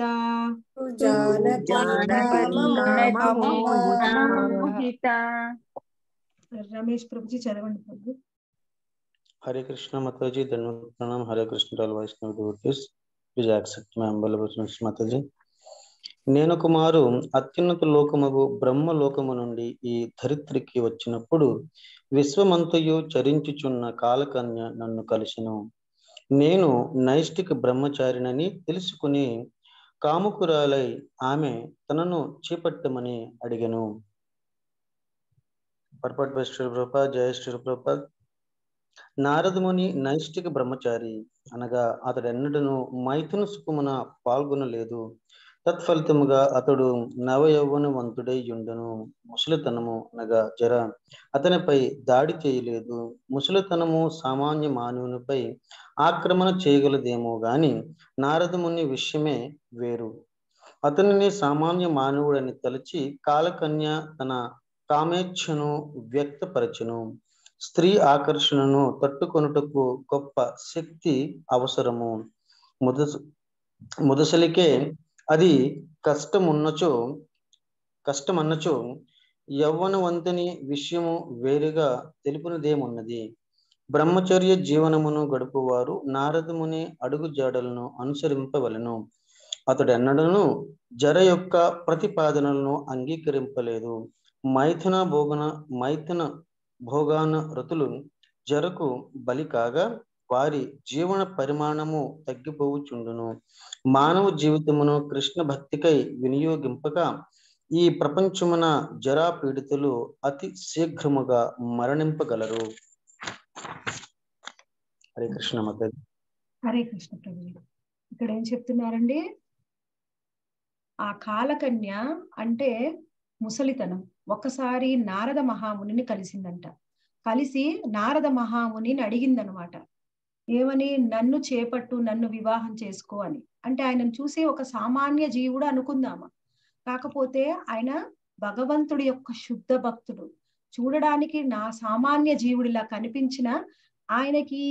రమేష్ ప్రభుజీ చదవండి ప్రభు. హరే కృష్ణ మాతాజీ, ధన్యవాద ప్రణామ్. Hare Krishna all Vaishnava devotees, please accept my humble obeisance మాతాజీ. నేను కుమారు అత్యున్నత లోకముగు బ్రహ్మ లోకము నుండి ఈ ధరిత్రికి వచ్చినప్పుడు విశ్వమంతయు చరించుచున్న కాలకన్య నన్ను కలిసెను. నేను నైష్టిక బ్రహ్మచారినని తెలుసుకుని కాముకురాలై ఆమె తనను చేపట్టమని అడిగెను. Purport by Shri Prabhupada. జయ శ్రీ ప్రభుపాద. నారదముని నైష్టిక బ్రహ్మచారి అనగా అతడెన్నడను మైథున సుఖమున పాల్గొనలేదు. తత్ఫలితముగా అతడు నవయౌవనవంతుడై యుండెను. ముసలితనము అనగా జర అతనిపై దాడి చేయలేదు. ముసలితనము సామాన్య మానవునిపై ఆక్రమణ చేయగలదేమో గాని నారదముని విషయమే వేరు. అతనిని సామాన్య మానవుడని తలచి కాలకన్య తన కామేచ్ఛను వ్యక్తపరచును. స్త్రీ ఆకర్షణను తట్టుకొనుటకు గొప్ప శక్తి అవసరము. ముదస ముదసలికే అది కష్టమున్నచో కష్టమన్నచో యవ్వనవంతుని విషయము వేరుగా తెలుపునదేమున్నది. బ్రహ్మచర్య జీవనమును గడుపువారు నారదముని అడుగు జాడలను అనుసరింపవలెను. అతడు ఎన్నడను జర యొక్క ప్రతిపాదనలను అంగీకరింపలేదు. మైథున భోగన మైథున భోగాన రతులు జరకు బలి కాగా వారి జీవన పరిమాణము తగ్గిపోవుచుండును. మానవ జీవితమును కృష్ణ భక్తికై వినియోగింపగా ఈ ప్రపంచమున జరా పీడితులు అతి శీఘ్రముగా మరణింపగలరు. హరే కృష్ణ మాతాజీ. హరే కృష్ణ ప్రభు. ఇక్కడ ఏం చెప్తున్నారండి? ఆ కాలకన్య అంటే ముసలితనం ఒకసారి నారద మహామునిని కలిసిందంట. కలిసి నారద మహామునిని అడిగిందనమాట, ఏమని? నన్ను చేపట్టు, నన్ను వివాహం చేసుకో అని. అంటే ఆయనను చూసి ఒక సామాన్య జీవుడు అనుకుందామా, కాకపోతే ఆయన భగవంతుడి యొక్క శుద్ధ భక్తుడు. చూడడానికి నా సామాన్య జీవుడిలా కనిపించిన ఆయనకి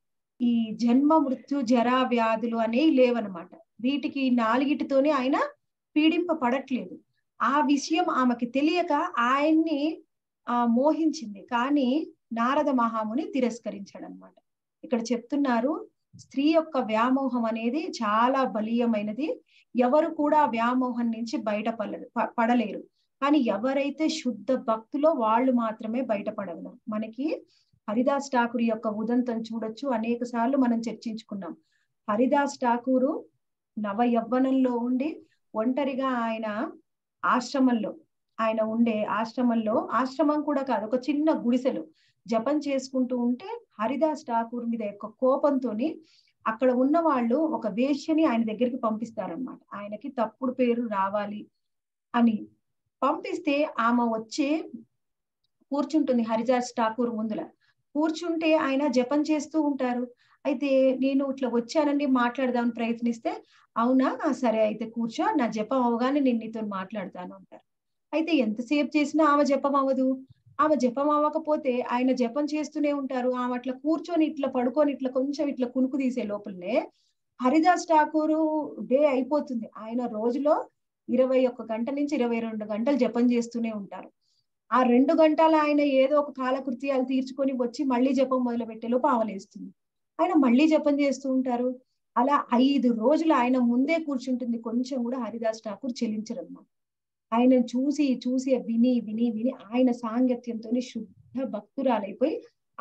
ఈ జన్మ మృత్యు జరా వ్యాధులు అనేవి లేవన్నమాట. వీటికి నాలుగిటితోనే ఆయన పీడింపబడట్లేదు. ఆ విషయం ఆమెకి తెలియక ఆయన్ని ఆ మోహించింది. కానీ నారద మహాముని తిరస్కరించాడు అనమాట. ఇక్కడ చెప్తున్నారు, స్త్రీ యొక్క వ్యామోహం అనేది చాలా బలీయమైనది. ఎవరు కూడా వ్యామోహం నుంచి బయటపడలేరు పడలేరు కానీ ఎవరైతే శుద్ధ భక్తులో వాళ్ళు మాత్రమే బయటపడగలరు. మనకి హరిదాస్ ఠాకూర్ యొక్క ఉదంతం చూడొచ్చు, అనేక సార్లు మనం చర్చించుకున్నాం. హరిదాస్ ఠాకూరు నవ యవ్వనంలో ఉండి ఒంటరిగా ఆయన ఆశ్రమంలో ఆయన ఉండే ఆశ్రమంలో ఆశ్రమం కూడా కాదు, ఒక చిన్న గుడిసెలు జపం చేసుకుంటూ ఉంటే హరిదాస్ ఠాకూర్ మీద యొక్క కోపంతోని అక్కడ ఉన్న వాళ్ళు ఒక వేశ్యని ఆయన దగ్గరికి పంపిస్తారనమాట. ఆయనకి తప్పుడు పేరు రావాలి అని పంపిస్తే ఆమె వచ్చి కూర్చుంటుంది హరిదాస్ ఠాకూర్ ముందుల. కూర్చుంటే ఆయన జపం చేస్తూ ఉంటారు. అయితే నేను ఇట్లా వచ్చానండి మాట్లాడదామని ప్రయత్నిస్తే, అవునా సరే అయితే కూర్చో, నా జపం అవగానే నేను నీతో మాట్లాడతాను అంటారు. అయితే ఎంతసేపు చేసినా ఆమె జపం అవ్వదు. ఆమె జపం అవ్వకపోతే ఆయన జపం చేస్తూనే ఉంటారు. ఆమె అట్లా కూర్చొని ఇట్లా పడుకొని ఇట్లా కొంచెం ఇట్లా కునుకు తీసే లోపలనే హరిదాస్ ఠాకూరు డే అయిపోతుంది. ఆయన రోజులో ఇరవై ఒక్క గంట నుంచి ఇరవై రెండు గంటలు జపం చేస్తూనే ఉంటారు. ఆ రెండు గంటలు ఆయన ఏదో ఒక కాలకృత్యాలు తీర్చుకొని వచ్చి మళ్ళీ జపం మొదలు పెట్టేలోపు ఆవలేస్తుంది. ఆయన మళ్ళీ జపం చేస్తూ ఉంటారు. అలా ఐదు రోజులు ఆయన ముందే కూర్చుంటుంది. కొంచెం కూడా హరిదాస్ ఠాకూర్ చెలించరన్నమాట. ఆయన చూసి చూసి విని విని విని ఆయన సాంగత్యంతో శుద్ధ భక్తురాలైపోయి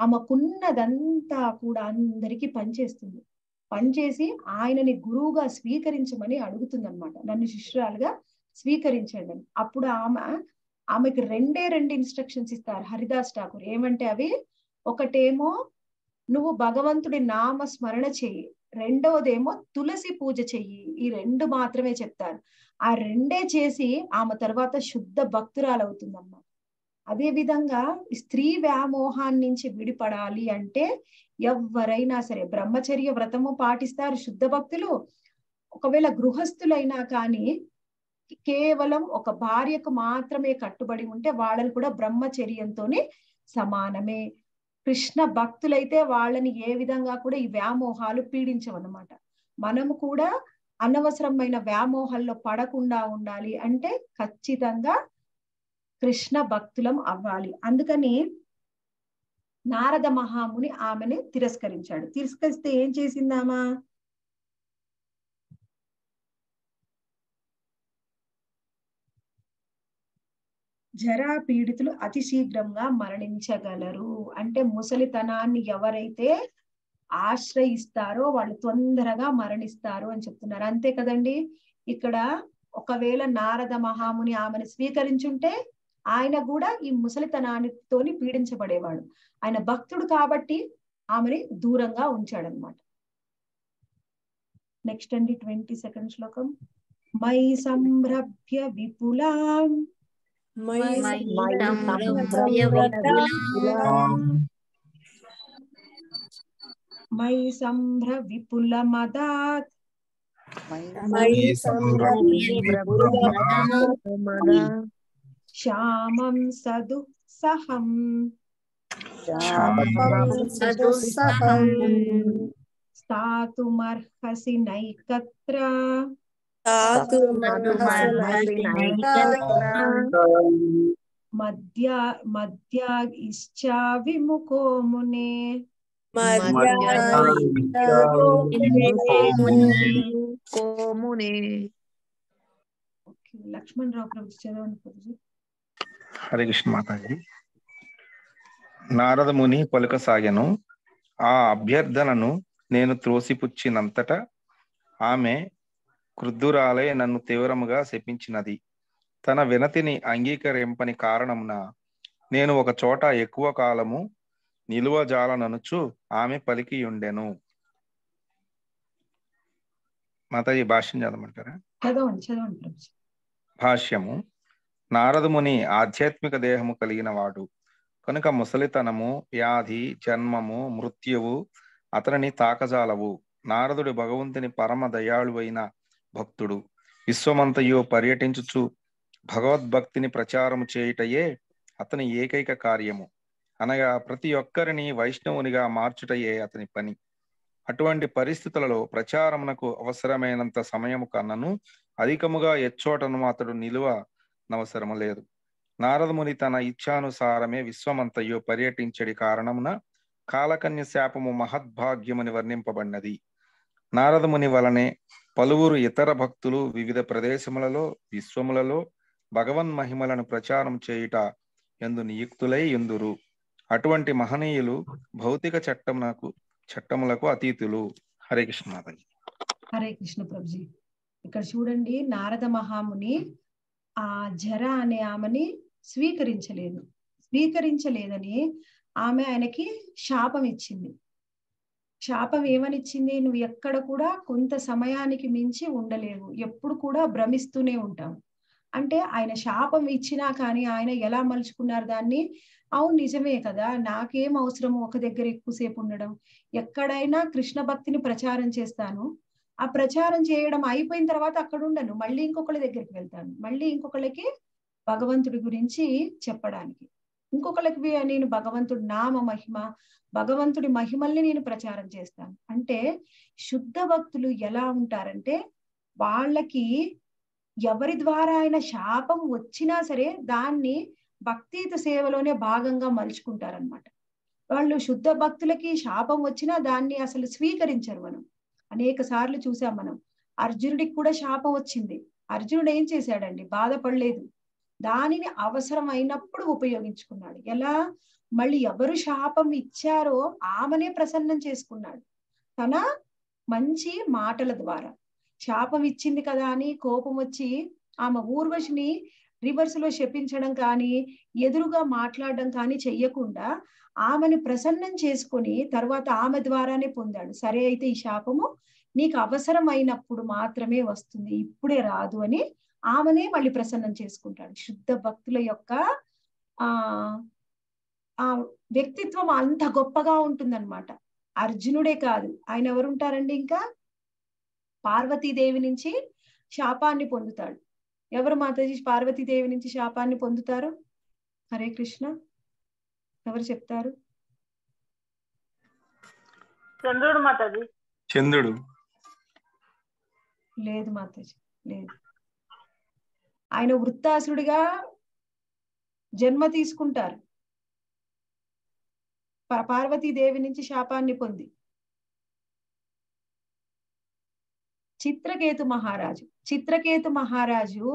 ఆమెకున్నదంతా కూడా అందరికీ పనిచేస్తుంది. పనిచేసి ఆయనని గురువుగా స్వీకరించమని అడుగుతుంది అనమాట. నన్ను శిష్యురాలుగా స్వీకరించండి అని. అప్పుడు ఆమె ఆమెకి రెండే రెండు ఇన్స్ట్రక్షన్స్ ఇస్తారు హరిదాస్ ఠాకూర్. ఏమంటే అవి, ఒకటేమో నువ్వు భగవంతుడి నామ స్మరణ చెయ్యి, రెండవదేమో తులసి పూజ చెయ్యి. ఈ రెండు మాత్రమే చెప్తారు. ఆ రెండే చేసి ఆమె తర్వాత శుద్ధ భక్తురాలవుతుందమ్మా. అదే విధంగా స్త్రీ వ్యామోహాన్ని నుంచి విడిపడాలి అంటే ఎవరైనా సరే బ్రహ్మచర్య వ్రతము పాటిస్తారు శుద్ధ భక్తులు. ఒకవేళ గృహస్థులైనా కానీ కేవలం ఒక భార్యకు మాత్రమే కట్టుబడి ఉంటే వాళ్ళని కూడా బ్రహ్మచర్యంతోనే సమానమే. కృష్ణ భక్తులైతే వాళ్ళని ఏ విధంగా కూడా ఈ వ్యామోహాలు పీడించవన్నమాట. మనము కూడా అనవసరమైన వ్యామోహాల్లో పడకుండా ఉండాలి అంటే ఖచ్చితంగా కృష్ణ భక్తులం అవ్వాలి. అందుకని నారద మహాముని ఆమెను తిరస్కరించాడు. తిరస్కరిస్తే ఏం చేసిందామా? జరా పీడితులు అతి శీఘ్రంగా మరణించగలరు. అంటే ముసలితనాన్ని ఎవరైతే ఆశ్రయిస్తారో వాళ్ళు తొందరగా మరణిస్తారు అని చెప్తున్నారు. అంతే కదండి. ఇక్కడ ఒకవేళ నారద మహాముని ఆమెను స్వీకరించుంటే ఆయన కూడా ఈ ముసలితనానితోని పీడించబడేవాడు. ఆయన భక్తుడు కాబట్టి ఆమెని దూరంగా ఉంచాడనమాట. నెక్స్ట్ అండి ట్వంటీ సెకండ్ శ్లోకం. మై సంభ్రభ్య విపులాం మై సంభ్ర విపుల మదాత్ శ్యామం సదు సహం స్థాతుమర్హసి నైకత్ర మధ్య మధ్యాగిశ్చా విముఖో మునే. లక్ష్మణ్ రావు ప్రభు చదవండి ప్రభుజీ. హరే కృష్ణ మాతాజీ. నారద ముని పలుకసాగెను. ఆ అభ్యర్థనను నేను త్రోసిపుచ్చినంతట ఆమె క్రుద్ధురాలై నన్ను తీవ్రముగా శపించినది. తన వినతిని అంగీకరింపని కారణమున నేను ఒక చోట ఎక్కువ కాలము నిలువజాలననుచు ఆమె పలికి ఉండెను. మాతాజీ భాష్యం చదవమంటారా? చదవండి చదవండి ప్రభుజీ. భాష్యము. నారదముని ఆధ్యాత్మిక దేహము కలిగిన వాడు కనుక ముసలితనము, వ్యాధి, జన్మము, మృత్యువు అతనిని తాకజాలవు. నారదుడు భగవంతుని పరమ దయాళువైన భక్తుడు. విశ్వమంతయు పర్యటించుచు భగవద్భక్తిని ప్రచారము చేయుటయే అతని ఏకైక కార్యము. అనగా ప్రతి ఒక్కరిని వైష్ణవునిగా మార్చుటయే అతని పని. అటువంటి పరిస్థితులలో ప్రచారమునకు అవసరమైనంత సమయము కన్నను అధికముగా ఎచ్చోటను అతడు నిలువ నవసరము లేదు. నారదముని తన ఇచ్ఛానుసారమే విశ్వమంతయు పర్యటించడి కారణమున కాలకన్య శాపము మహద్భాగ్యముని వర్ణింపబడినది. నారదముని వలనే పలువురు ఇతర భక్తులు వివిధ ప్రదేశములలో విశ్వములలో భగవన్ మహిమలను ప్రచారం చేయుట ఎందు నియుక్తులై యుందురు. అటువంటి మహనీయులు భౌతిక చట్టమునకు చట్టములకు అతీతులు. హరే కృష్ణ మాతాజీ. హరే కృష్ణ ప్రభుజీ. ఇక్కడ చూడండి, నారద మహాముని ఆ జర అనే ఆమెని స్వీకరించలేదు. స్వీకరించలేదని ఆమె ఆయనకి శాపం ఇచ్చింది. శాపం ఏమనిచ్చింది? నువ్వు ఎక్కడ కూడా కొంత సమయానికి మించి ఉండలేవు, ఎప్పుడు కూడా భ్రమిస్తూనే ఉంటావు. అంటే ఆయన శాపం ఇచ్చినా కానీ ఆయన ఎలా మలుచుకున్నారు దాన్ని? అవును నిజమే కదా, నాకేం అవసరము ఒక దగ్గర ఎక్కువసేపు ఉండడం, ఎక్కడైనా కృష్ణ భక్తిని ప్రచారం చేస్తాను, ఆ ప్రచారం చేయడం అయిపోయిన తర్వాత అక్కడ ఉండను, మళ్ళీ ఇంకొకళ్ళ దగ్గరికి వెళ్తాను, మళ్ళీ ఇంకొకళ్ళకి భగవంతుడి గురించి చెప్పడానికి, ఇంకొకళ్ళకి నేను భగవంతుడి నామ మహిమ భగవంతుడి మహిమల్ని నేను ప్రచారం చేస్తాను. అంటే శుద్ధ భక్తులు ఎలా ఉంటారంటే వాళ్ళకి ఎవరి ద్వారా అయినా శాపం వచ్చినా సరే దాన్ని భక్తియుత సేవలోనే భాగంగా మలుచుకుంటారనమాట. వాళ్ళు శుద్ధ భక్తులకి శాపం వచ్చినా దాన్ని అసలు స్వీకరించరు. మనం అనేక సార్లు చూసాం. మనం అర్జునుడికి కూడా శాపం వచ్చింది, అర్జునుడు ఏం చేశాడండి? బాధపడలేదు, దానిని అవసరమైనప్పుడు ఉపయోగించుకున్నాడు. ఎలా? మళ్ళీ ఎవరు శాపం ఇచ్చారో ఆమెనే ప్రసన్నం చేసుకున్నాడు తన మంచి మాటల ద్వారా. శాపం ఇచ్చింది కదా అని కోపం వచ్చి ఆమె ఊర్వశిని రివర్స్ లో శపించడం కానీ ఎదురుగా మాట్లాడడం కానీ చెయ్యకుండా ఆమెను ప్రసన్నం చేసుకొని తర్వాత ఆమె ద్వారానే పొందాడు. సరే అయితే ఈ శాపము నీకు అవసరమైనప్పుడు మాత్రమే వస్తుంది, ఇప్పుడే రాదు అని ఆమెనే మళ్ళీ ప్రసన్నం చేసుకుంటాడు. శుద్ధ భక్తుల యొక్క ఆ ఆ వ్యక్తిత్వం అంత గొప్పగా ఉంటుందన్నమాట. అర్జునుడే కాదు, ఆయన ఎవరుంటారండి, ఇంకా పార్వతీదేవి నుంచి శాపాన్ని పొందుతాడు. ఎవరు మాతాజీ పార్వతీదేవి నుంచి శాపాన్ని పొందుతారు? హరే కృష్ణ, ఎవరు చెప్తారు? చంద్రుడు మాతాజీ. చంద్రుడు లేదు మాతాజీ, లేదు. ఆయన వృత్తాసుడిగా జన్మ తీసుకుంటారు పార్వతీదేవి నుంచి శాపాన్ని పొంది. చిత్రకేతు మహారాజు చిత్రకేతు మహారాజు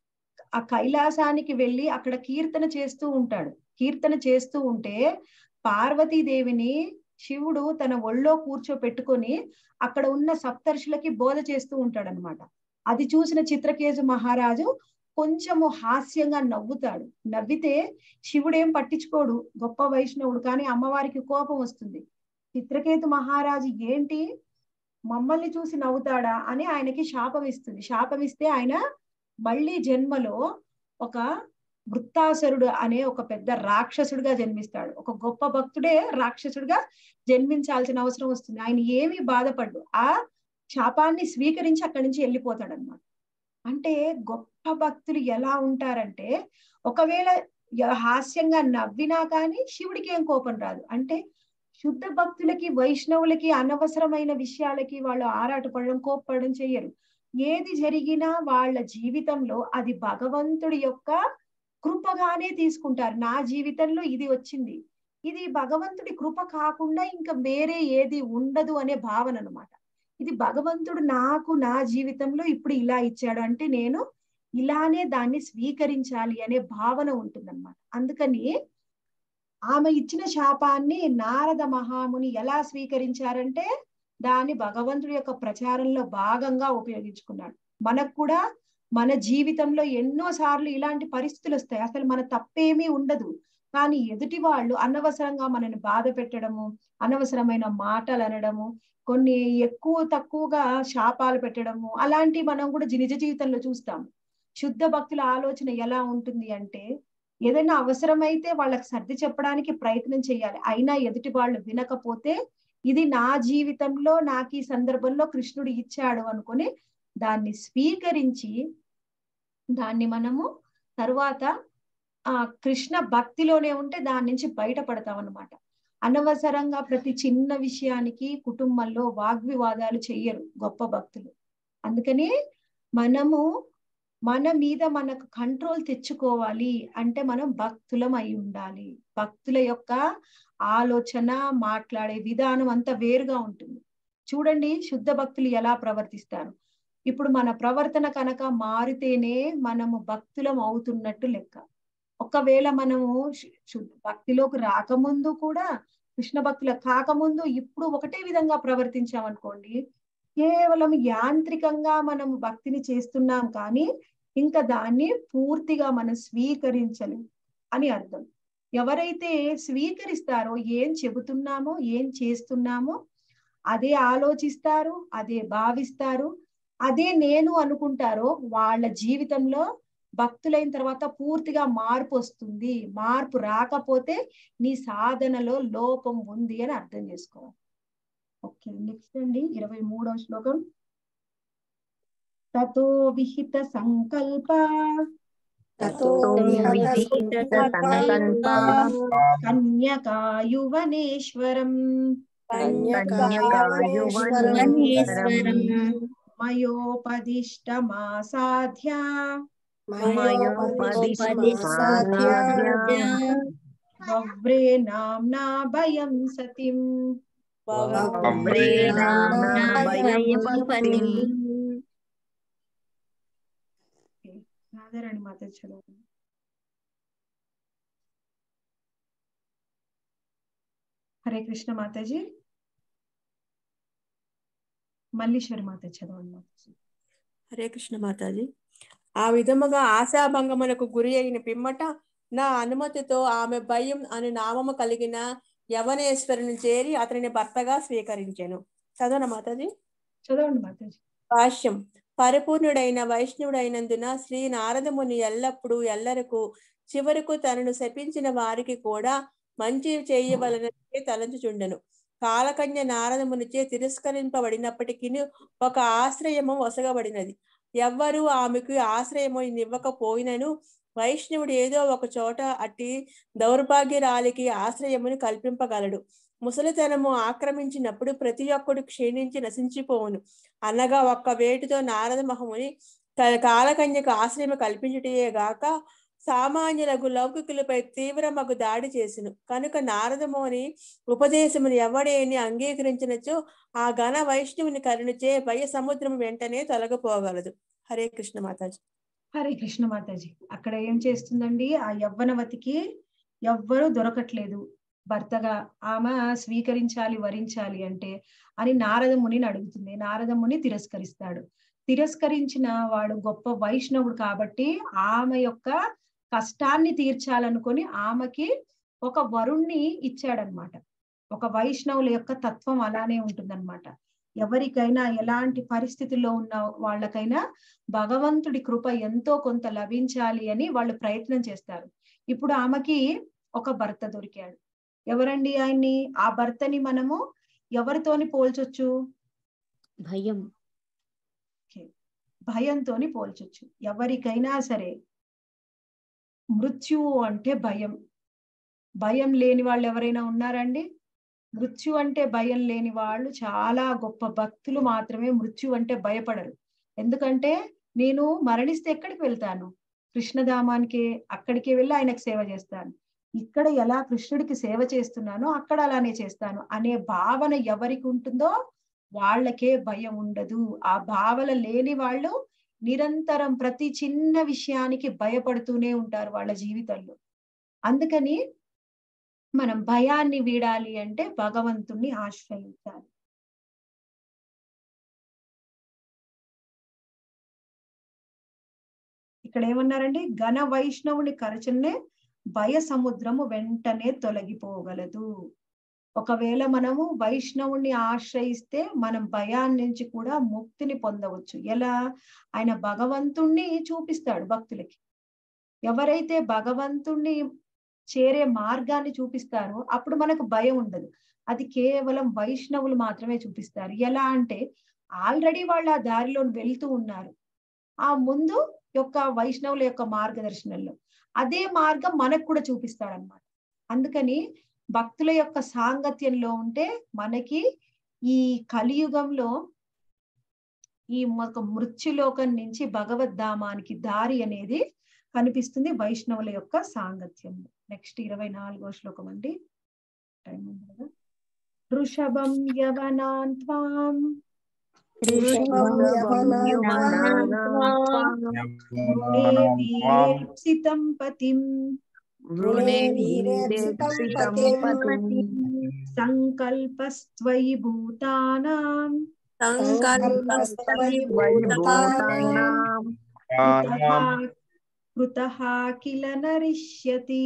ఆ కైలాసానికి వెళ్ళి అక్కడ కీర్తన చేస్తూ ఉంటాడు. కీర్తన చేస్తూ ఉంటే పార్వతీదేవిని శివుడు తన ఒళ్ళో కూర్చోపెట్టుకొని అక్కడ ఉన్న సప్తర్షులకి బోధ చేస్తూ ఉంటాడు అనమాట. అది చూసిన చిత్రకేతు మహారాజు కొంచెము హాస్యంగా నవ్వుతాడు. నవ్వితే శివుడేం పట్టించుకోడు, గొప్ప వైష్ణవుడు. కానీ అమ్మవారికి కోపం వస్తుంది. చిత్రకేతు మహారాజు ఏంటి మమ్మల్ని చూసి నవ్వుతాడా అని ఆయనకి శాపం ఇస్తుంది. శాపం ఇస్తే ఆయన మళ్ళీ జన్మలో ఒక వృత్తాసురుడు అనే ఒక పెద్ద రాక్షసుడిగా జన్మిస్తాడు. ఒక గొప్ప భక్తుడే రాక్షసుడిగా జన్మించాల్సిన అవసరం వస్తుంది. ఆయన ఏమీ బాధపడ్డు, ఆ శాపాన్ని స్వీకరించి అక్కడి నుంచి వెళ్ళిపోతాడు అనమాట. అంటే గొప్ప భక్తులు ఎలా ఉంటారంటే ఒకవేళ హాస్యంగా నవ్వినా కానీ శివుడికి ఏం కోపం రాదు. అంటే శుద్ధ భక్తులకి వైష్ణవులకి అనవసరమైన విషయాలకి వాళ్ళు ఆరాటపడడం కోప్పడడం చెయ్యరు. ఏది జరిగినా వాళ్ళ జీవితంలో అది భగవంతుడి యొక్క కృపగానే తీసుకుంటారు. నా జీవితంలో ఇది వచ్చింది, ఇది భగవంతుడి కృప కాకుండా ఇంకా వేరే ఏది ఉండదు అనే భావన అనమాట. ఇది భగవంతుడు నాకు నా జీవితంలో ఇప్పుడు ఇలా ఇచ్చాడు అంటే నేను ఇలానే దాన్ని స్వీకరించాలి అనే భావన ఉంటుందన్నమాట. అందుకని ఆమె ఇచ్చిన శాపాన్ని నారద మహాముని ఎలా స్వీకరించారంటే దాన్ని భగవంతుడి యొక్క ప్రచారంలో భాగంగా ఉపయోగించుకున్నాడు. మనకు కూడా మన జీవితంలో ఎన్నో సార్లు ఇలాంటి పరిస్థితులు వస్తాయి, అసలు మన తప్పేమీ ఉండదు. కానీ ఎదుటి వాళ్ళు అనవసరంగా మనని బాధ పెట్టడము, అనవసరమైన మాటలు అనడము, కొన్ని ఎక్కువ తక్కువగా శాపాలు పెట్టడము, అలాంటి మనం కూడా నిజ జీవితంలో చూస్తాం. శుద్ధ భక్తుల ఆలోచన ఎలా ఉంటుంది అంటే ఏదైనా అవసరమైతే వాళ్ళకి సర్ది చెప్పడానికి ప్రయత్నం చేయాలి. అయినా ఎదుటి వాళ్ళు వినకపోతే ఇది నా జీవితంలో నాకు ఈ సందర్భంలో కృష్ణుడు ఇచ్చాడు అనుకొని దాన్ని స్వీకరించి దాన్ని మనము తరువాత ఆ కృష్ణ భక్తిలోనే ఉంటే దాని నుంచి బయటపడతాం అన్నమాట. అనవసరంగా ప్రతి చిన్న విషయానికి కుటుంబంలో వాగ్వివాదాలు చెయ్యరు గొప్ప భక్తులు. అందుకని మనము మన మీద మనకు కంట్రోల్ తెచ్చుకోవాలి అంటే మనం భక్తులం అయి ఉండాలి. భక్తుల యొక్క ఆలోచన మాట్లాడే విధానం అంతా వేరుగా ఉంటుంది. చూడండి శుద్ధ భక్తులు ఎలా ప్రవర్తిస్తారు. ఇప్పుడు మన ప్రవర్తన కనుక మారితేనే మనము భక్తులం అవుతున్నట్టు లెక్క. ఒకవేళ మనము శుద్ధ భక్తిలోకి రాకముందు కూడా కృష్ణ భక్తుల కాకముందు ఇప్పుడు ఒకటే విధంగా ప్రవర్తించామనుకోండి, కేవలం యాంత్రికంగా మనం భక్తిని చేస్తున్నాం కానీ ఇంకా దాన్ని పూర్తిగా మనం స్వీకరించలేం అని అర్థం. ఎవరైతే స్వీకరిస్తారో ఏం చెబుతున్నామో ఏం చేస్తున్నామో అదే ఆలోచిస్తారు, అదే భావిస్తారు, అదే నేను అనుకుంటారో వాళ్ళ జీవితంలో భక్తులైన తర్వాత పూర్తిగా మార్పు వస్తుంది. మార్పు రాకపోతే నీ సాధనలో లోపం ఉంది అని అర్థం చేసుకోవాలి. ఓకే, నెక్స్ట్ అండి ఇరవై మూడవ శ్లోకం. తతో విహిత సంకల్ప కన్యకాయువనేశ్వరం మయోపదిష్టమాసాధ్య వవ్రే నామ్నా భయం సతిం. రాధారాణి మాత చదవండి. హరే కృష్ణ మాతాజీ. మల్లీశ్వరి మాత చదవండి మాతాజీ. హరే కృష్ణ మాతాజీ. ఆ విధముగా ఆశాభంగమునకు గురి అయిన పిమ్మట నా అనుమతితో ఆమె భయం అనే నామము కలిగిన యవనేశ్వరుని చేరి అతనిని భర్తగా స్వీకరించాను. చదవన మాతాజీ. చదవండి మాతాజీ. భాష్యం. పరిపూర్ణుడైన వైష్ణవుడైనందున శ్రీ నారదముని ఎల్లప్పుడూ ఎల్లరకు చివరకు తనను శపించిన వారికి కూడా మంచి చేయవలనని తలంచుచుండెను. కాలకన్య నారదమునిచే తిరస్కరింపబడినప్పటికీ ఒక ఆశ్రయము వసగబడినది. ఎవ్వరూ ఆమెకు ఆశ్రయము ఇవ్వకపోయినను వైష్ణవుడు ఏదో ఒక చోట అట్టి దౌర్భాగ్యరాలికి ఆశ్రయమును కల్పింపగలడు. ముసలితనము ఆక్రమించినప్పుడు ప్రతి ఒక్కడు క్షీణించి నశించిపోవును అనగా ఒక్క వేటితో నారద మహముని కాలకన్యకు ఆశ్రయము కల్పించుటయే గాక సామాన్యులకు లౌకికులపై తీవ్రమగు దాడి చేసిను. కనుక నారదముని ఉపదేశమును ఎవడేని అంగీకరించినచో ఆ ఘన వైష్ణవుని కరుణిచే భయ సముద్రం వెంటనే తొలగిపోగలదు. హరే కృష్ణ మాతాజీ. హరే కృష్ణ మాతాజీ. అక్కడ ఏం చేస్తుందండి, ఆ యవ్వనవతికి ఎవ్వరూ దొరకట్లేదు భర్తగా, ఆమె స్వీకరించాలి వరించాలి అంటే అని నారదమునిని అడుగుతుంది. నారదముని తిరస్కరిస్తాడు. తిరస్కరించిన వాడు గొప్ప వైష్ణవుడు కాబట్టి ఆమె యొక్క కష్టాన్ని తీర్చాలనుకొని ఆమెకి ఒక వరుణ్ణి ఇచ్చాడనమాట. ఒక వైష్ణవుల యొక్క తత్వం అలానే ఉంటుందన్నమాట. ఎవరికైనా ఎలాంటి పరిస్థితుల్లో ఉన్న వాళ్ళకైనా భగవంతుడి కృప ఎంతో కొంత లభించాలి అని వాళ్ళు ప్రయత్నం చేస్తారు. ఇప్పుడు ఆమెకి ఒక భర్త దొరికాడు. ఎవరండి ఆయన్ని? ఆ భర్తని మనము ఎవరితోని పోల్చొచ్చు? భయం భయంతోని పోల్చొచ్చు. ఎవరికైనా సరే మృత్యువు అంటే భయం. భయం లేని వాళ్ళు ఎవరైనా ఉన్నారండి? మృత్యు అంటే భయం లేని వాళ్ళు చాలా గొప్ప భక్తులు మాత్రమే మృత్యు అంటే భయపడరు. ఎందుకంటే నేను మరణిస్తే ఎక్కడికి వెళ్తాను? కృష్ణధామానికి, అక్కడికి వెళ్ళి ఆయనకు సేవ చేస్తాను. ఇక్కడ ఎలా కృష్ణుడికి సేవ చేస్తున్నానో అక్కడ అలానే చేస్తాను అనే భావన ఎవరికి ఉంటుందో వాళ్ళకే భయం ఉండదు. ఆ భావన లేని వాళ్ళు నిరంతరం ప్రతి చిన్న విషయానికి భయపడుతూనే ఉంటారు వాళ్ళ జీవితంలో. అందుకని మనం భయాన్ని వీడాలి అంటే భగవంతుణ్ణి ఆశ్రయించాలి. ఇక్కడ ఏమన్నారండి? ఘన వైష్ణవుని కరచనే భయ సముద్రము వెంటనే తొలగిపోగలదు. ఒకవేళ మనము వైష్ణవుణ్ణి ఆశ్రయిస్తే మనం భయాన్ని నుంచి కూడా ముక్తిని పొందవచ్చు. ఎలా? ఆయన భగవంతుణ్ణి చూపిస్తాడు భక్తులకి. ఎవరైతే భగవంతుణ్ణి చేరే మార్గాన్ని చూపిస్తారో అప్పుడు మనకు భయం ఉండదు. అది కేవలం వైష్ణవులు మాత్రమే చూపిస్తారు. ఎలా అంటే ఆల్రెడీ వాళ్ళు ఆ దారిలో వెళ్తూ ఉన్నారు, ఆ ముందు యొక్క వైష్ణవుల యొక్క మార్గదర్శనంలో అదే మార్గం మనకు కూడా చూపిస్తాడనమాట. అందుకని భక్తుల యొక్క సాంగత్యంలో ఉంటే మనకి ఈ కలియుగంలో ఈ మృత్యులోకం నుంచి భగవద్ధామానికి దారి అనేది కనిపిస్తుంది వైష్ణవుల యొక్క సాంగత్యంలో. నెక్స్ట్ ఇరవై నాలుగో శ్లోకం అండి. టైం ఉంది కదా. వృషభం యవనాన్ త్వాం వీరేప్సితం పతిం సంకల్పస్త్వయి భూతానాం కృతః కిల నరిష్యతి.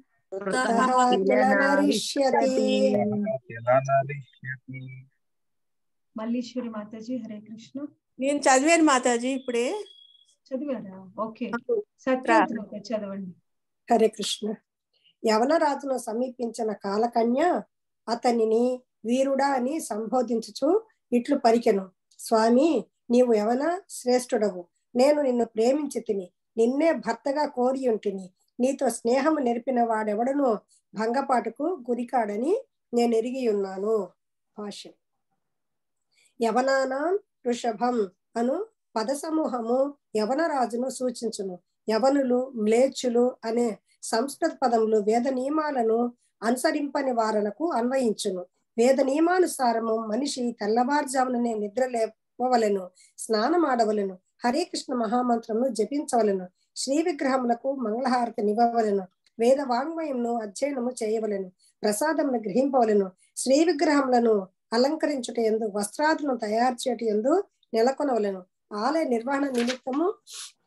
మల్లీశ్వరి మాతాజీ. హరే కృష్ణ. నేను చదివాను మాతాజీ ఇప్పుడే. చదివారా? ఓకే. సత్యవతి చదవండి. హరే కృష్ణ. యవన రాజును సమీపించిన కాలకన్య అతనిని వీరుడా అని సంబోధించుచు ఇట్లు పలికెను. స్వామి, నీవు యవన శ్రేష్ఠుడవు. నేను నిన్ను ప్రేమించి తిని నిన్నే భర్తగా కోరి ఉంటిని. నీతో స్నేహము నెరిపిన వాడెవడను భంగపాటుకు గురికాడని నేను ఎరిగి ఉన్నాను. భాష్యం. యవనానాం వృషభం అను పద సమూహము యవన రాజును సూచించును. యవనులు, మ్లేచ్చులు అనే సంస్కృత పదములు వేద నియమాలను అనుసరింపని వారలకు అన్వయించును. వేద నియమానుసారము మనిషి తెల్లవారుజాముననే నిద్ర లేపవలెను, స్నానమాడవలెను, హరే కృష్ణ మహామంత్రమును జపించవలెను, శ్రీ విగ్రహములకు మంగళహారతి నివ్వవలెను, వేద వాంగ్మయమును అధ్యయనము చేయవలెను, ప్రసాదమును గ్రహింపవలెను, శ్రీ విగ్రహములను అలంకరించుట యందు వస్త్రాదులను తయారు చేయట యందు నెలకొనవలెను, ఆలయ నిర్వహణ నిమిత్తము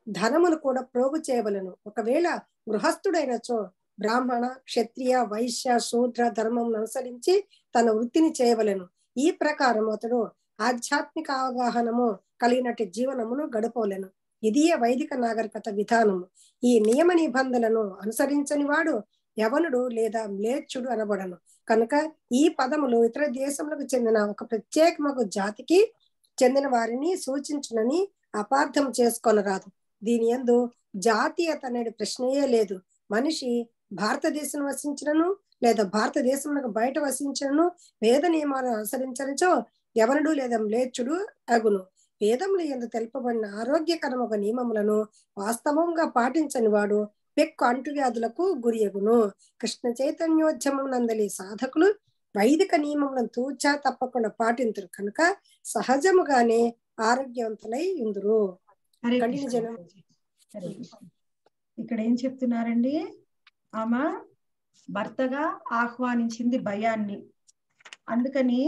ధనమును కూడా ప్రోగు చేయవలను. ఒకవేళ గృహస్థుడైనచో బ్రాహ్మణ, క్షత్రియ, వైశ్య, శూద్ర ధర్మం అనుసరించి తన వృత్తిని చేయవలను. ఈ ప్రకారం అతడు ఆధ్యాత్మిక అవగాహనము కలిగినట్టు జీవనమును గడపవలను. ఇదియే వైదిక నాగరికత విధానము. ఈ నియమ నిబంధనలను అనుసరించని వాడు యవనుడు లేదా మ్లేచ్చుడు అనబడను. కనుక ఈ పదములు ఇతర దేశములకు చెందిన ఒక ప్రత్యేకమగు జాతికి చెందిన వారిని సూచించునని అపార్థం చేసుకొనరాదు. దీని యందు జాతీయత అనేది ప్రశ్నయే లేదు. మనిషి భారతదేశం వసించినను లేదా భారతదేశంలో బయట వసించినను వేద నియమాలను అనుసరించనిచో యవనుడు లేదా మ్లేచ్చుడు అగును. వేదములు యందు తెలుపబడిన ఆరోగ్యకరమొక నియమములను వాస్తవంగా పాటించని వాడు పెక్కు అంటువ్యాధులకు గురియగును. కృష్ణ చైతన్యోద్యమం నందలి సాధకులు వైదిక నియమములను తూచా తప్పకుండా పాటించరు కనుక సహజముగానే ఆరోగ్యవంతులై ఉందురు. జనం ఇక్కడ ఏం చెప్తున్నారండి? ఆమె భర్తగా ఆహ్వానించింది భయాన్ని. అందుకని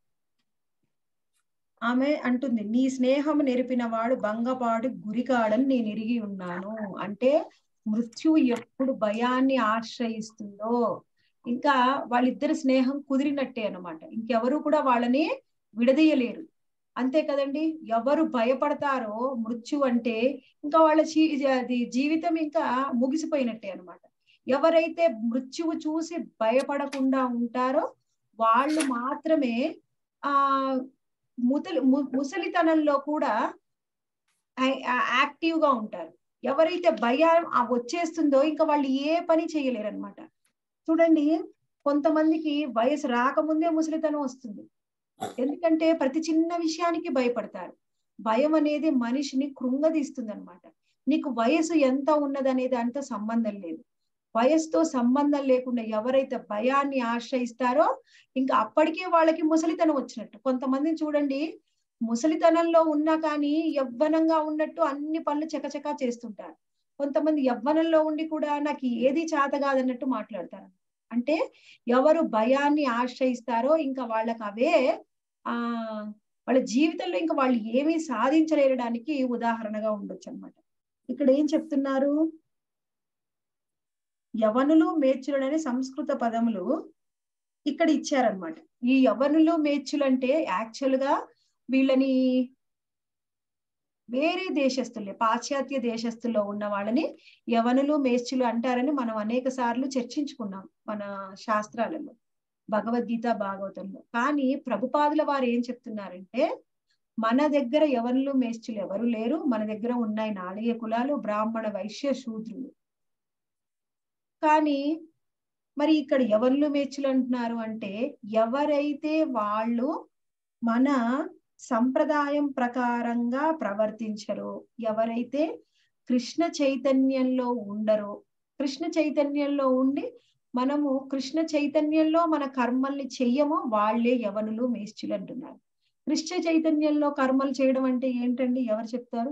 ఆమె అంటుంది, నీ స్నేహం నెరిపిన వాడు భంగపాడు గురికాడని నేను ఎరిగి ఉన్నాను. అంటే మృత్యువు ఎప్పుడు భయాన్ని ఆశ్రయిస్తుందో ఇంకా వాళ్ళిద్దరి స్నేహం కుదిరినట్టే అన్నమాట. ఇంకెవరు కూడా వాళ్ళని విడదీయలేరు. అంతే కదండి. ఎవరు భయపడతారో మృత్యు అంటే ఇంకా వాళ్ళ అది జీవితం ఇంకా ముగిసిపోయినట్టే అన్నమాట. ఎవరైతే మృత్యువు చూసి భయపడకుండా ఉంటారో వాళ్ళు మాత్రమే ఆ ముతలి ముసలితనంలో కూడా యాక్టివ్ గా ఉంటారు. ఎవరైతే భయం వచ్చేస్తుందో ఇంకా వాళ్ళు ఏ పని చేయలేరు అనమాట. చూడండి, కొంతమందికి వయసు రాకముందే ముసలితనం వస్తుంది. ఎందుకంటే ప్రతి చిన్న విషయానికి భయపడతారు. భయం అనేది మనిషిని కృంగదీస్తుంది అనమాట. నీకు వయసు ఎంత ఉన్నదనే దాంతో సంబంధం లేదు. వయసుతో సంబంధం లేకుండా ఎవరైతే భయాన్ని ఆశ్రయిస్తారో ఇంకా అప్పటికే వాళ్ళకి ముసలితనం వచ్చినట్టు. కొంతమందిని చూడండి, ముసలితనంలో ఉన్నా కానీ యవ్వనంగా ఉన్నట్టు అన్ని పనులు చకచకా చేస్తుంటారు. కొంతమంది యవ్వనంలో ఉండి కూడా నాకు ఏది చేత కాదన్నట్టు మాట్లాడతారు. అంటే ఎవరు భయాన్ని ఆశ్రయిస్తారో ఇంకా వాళ్ళకి అవే ఆ వాళ్ళ జీవితంలో ఇంకా వాళ్ళు ఏమీ సాధించలేరడానికి ఉదాహరణగా ఉండొచ్చు అనమాట. ఇక్కడ ఏం చెప్తున్నారు? యవనులు మేచ్చులు అనే సంస్కృత పదములు ఇక్కడ ఇచ్చారనమాట. ఈ యవనులు మేచ్చులు అంటే యాక్చువల్ గా వీళ్ళని వేరే దేశస్తులే, పాశ్చాత్య దేశస్తుల్లో ఉన్న వాళ్ళని యవనులు మేచ్చులు అంటారని మనం అనేక సార్లు చర్చించుకున్నాం మన శాస్త్రాలలో, భగవద్గీత భాగవతంలో. కానీ ప్రభుపాదుల వారు ఏం చెప్తున్నారంటే, మన దగ్గర యవనులు మేచ్చులు ఎవరు లేరు. మన దగ్గర ఉన్నాయి నాలుగే కులాలు, బ్రాహ్మణ, వైశ్య, శూద్రులు. కానీ మరి ఇక్కడ యవనులు మేచ్చులు అంటున్నారు అంటే ఎవరైతే వాళ్ళు మన సంప్రదాయం ప్రకారంగా ప్రవర్తించరో, ఎవరైతే కృష్ణ చైతన్యంలో ఉండరో, కృష్ణ చైతన్యంలో ఉండి మనము కృష్ణ చైతన్యంలో మన కర్మల్ని చెయ్యమో వాళ్ళే యవనులు మేచ్చులు అంటున్నారు. కృష్ణ చైతన్యంలో కర్మలు చేయడం అంటే ఏంటండి? ఎవరు చెప్తారు?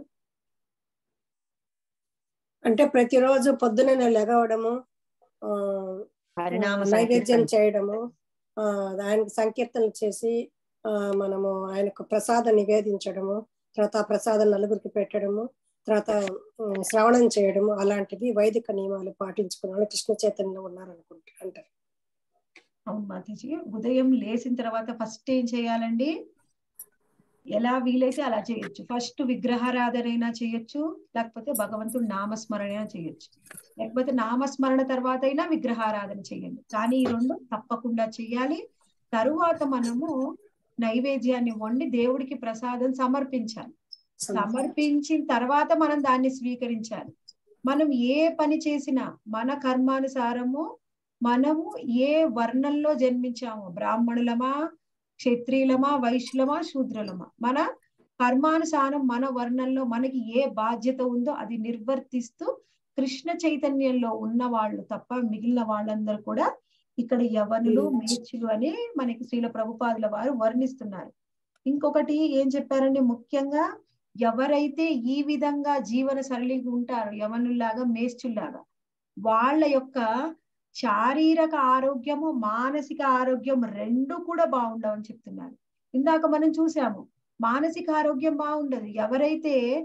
అంటే ప్రతిరోజు పొద్దున లెగవడము, ఆ నైవేద్యం చేయడము, ఆ ఆయనకు సంకీర్తనలు చేసి ఆ మనము ఆయనకు ప్రసాదం నివేదించడము, తర్వాత ఆ ప్రసాదం నలుగురికి పెట్టడము, తర్వాత శ్రవణం చేయడము, అలాంటివి వైదిక నియమాలు పాటించుకునే వాళ్ళు కృష్ణ చైతన్యంలో ఉన్నారు అనుకుంటా అంటారు. అవును మాతాజీ. ఉదయం లేచిన తర్వాత ఫస్ట్ ఏం చేయాలండి? ఎలా వీలైతే అలా చేయొచ్చు. ఫస్ట్ విగ్రహారాధన అయినా చేయొచ్చు, లేకపోతే భగవంతుడు నామస్మరణ అయినా చేయొచ్చు, లేకపోతే నామస్మరణ తర్వాత అయినా విగ్రహారాధన చేయండి. కానీ ఈ రెండు తప్పకుండా చెయ్యాలి. తరువాత మనము నైవేద్యాన్ని వండి దేవుడికి ప్రసాదం సమర్పించాలి. సమర్పించిన తర్వాత మనం దాన్ని స్వీకరించాలి. మనం ఏ పని చేసినా మన కర్మానుసారము మనము ఏ వర్ణంలో జన్మించాము, బ్రాహ్మణులమా, క్షత్రియులమా, వైశ్యులమా, శూద్రులమా, మన కర్మానుసారం మన వర్ణంలో మనకి ఏ బాధ్యత ఉందో అది నిర్వర్తిస్తూ కృష్ణ చైతన్యంలో ఉన్న వాళ్ళు తప్ప మిగిలిన వాళ్ళందరూ కూడా ఇక్కడ యవనులు మేచ్చులు అని మనకి శ్రీల ప్రభుపాదుల వారు వర్ణిస్తున్నారు. ఇంకొకటి ఏం చెప్పారండి? ముఖ్యంగా ఎవరైతే ఈ విధంగా జీవన సరళిగా ఉంటారో యవనుల్లాగా మేచ్చుల్లాగా, వాళ్ళ యొక్క శారీరక ఆరోగ్యము మానసిక ఆరోగ్యం రెండు కూడా బాగుండవని చెప్తున్నారు. ఇందాక మనం చూసాము, మానసిక ఆరోగ్యం బాగుండదు. ఎవరైతే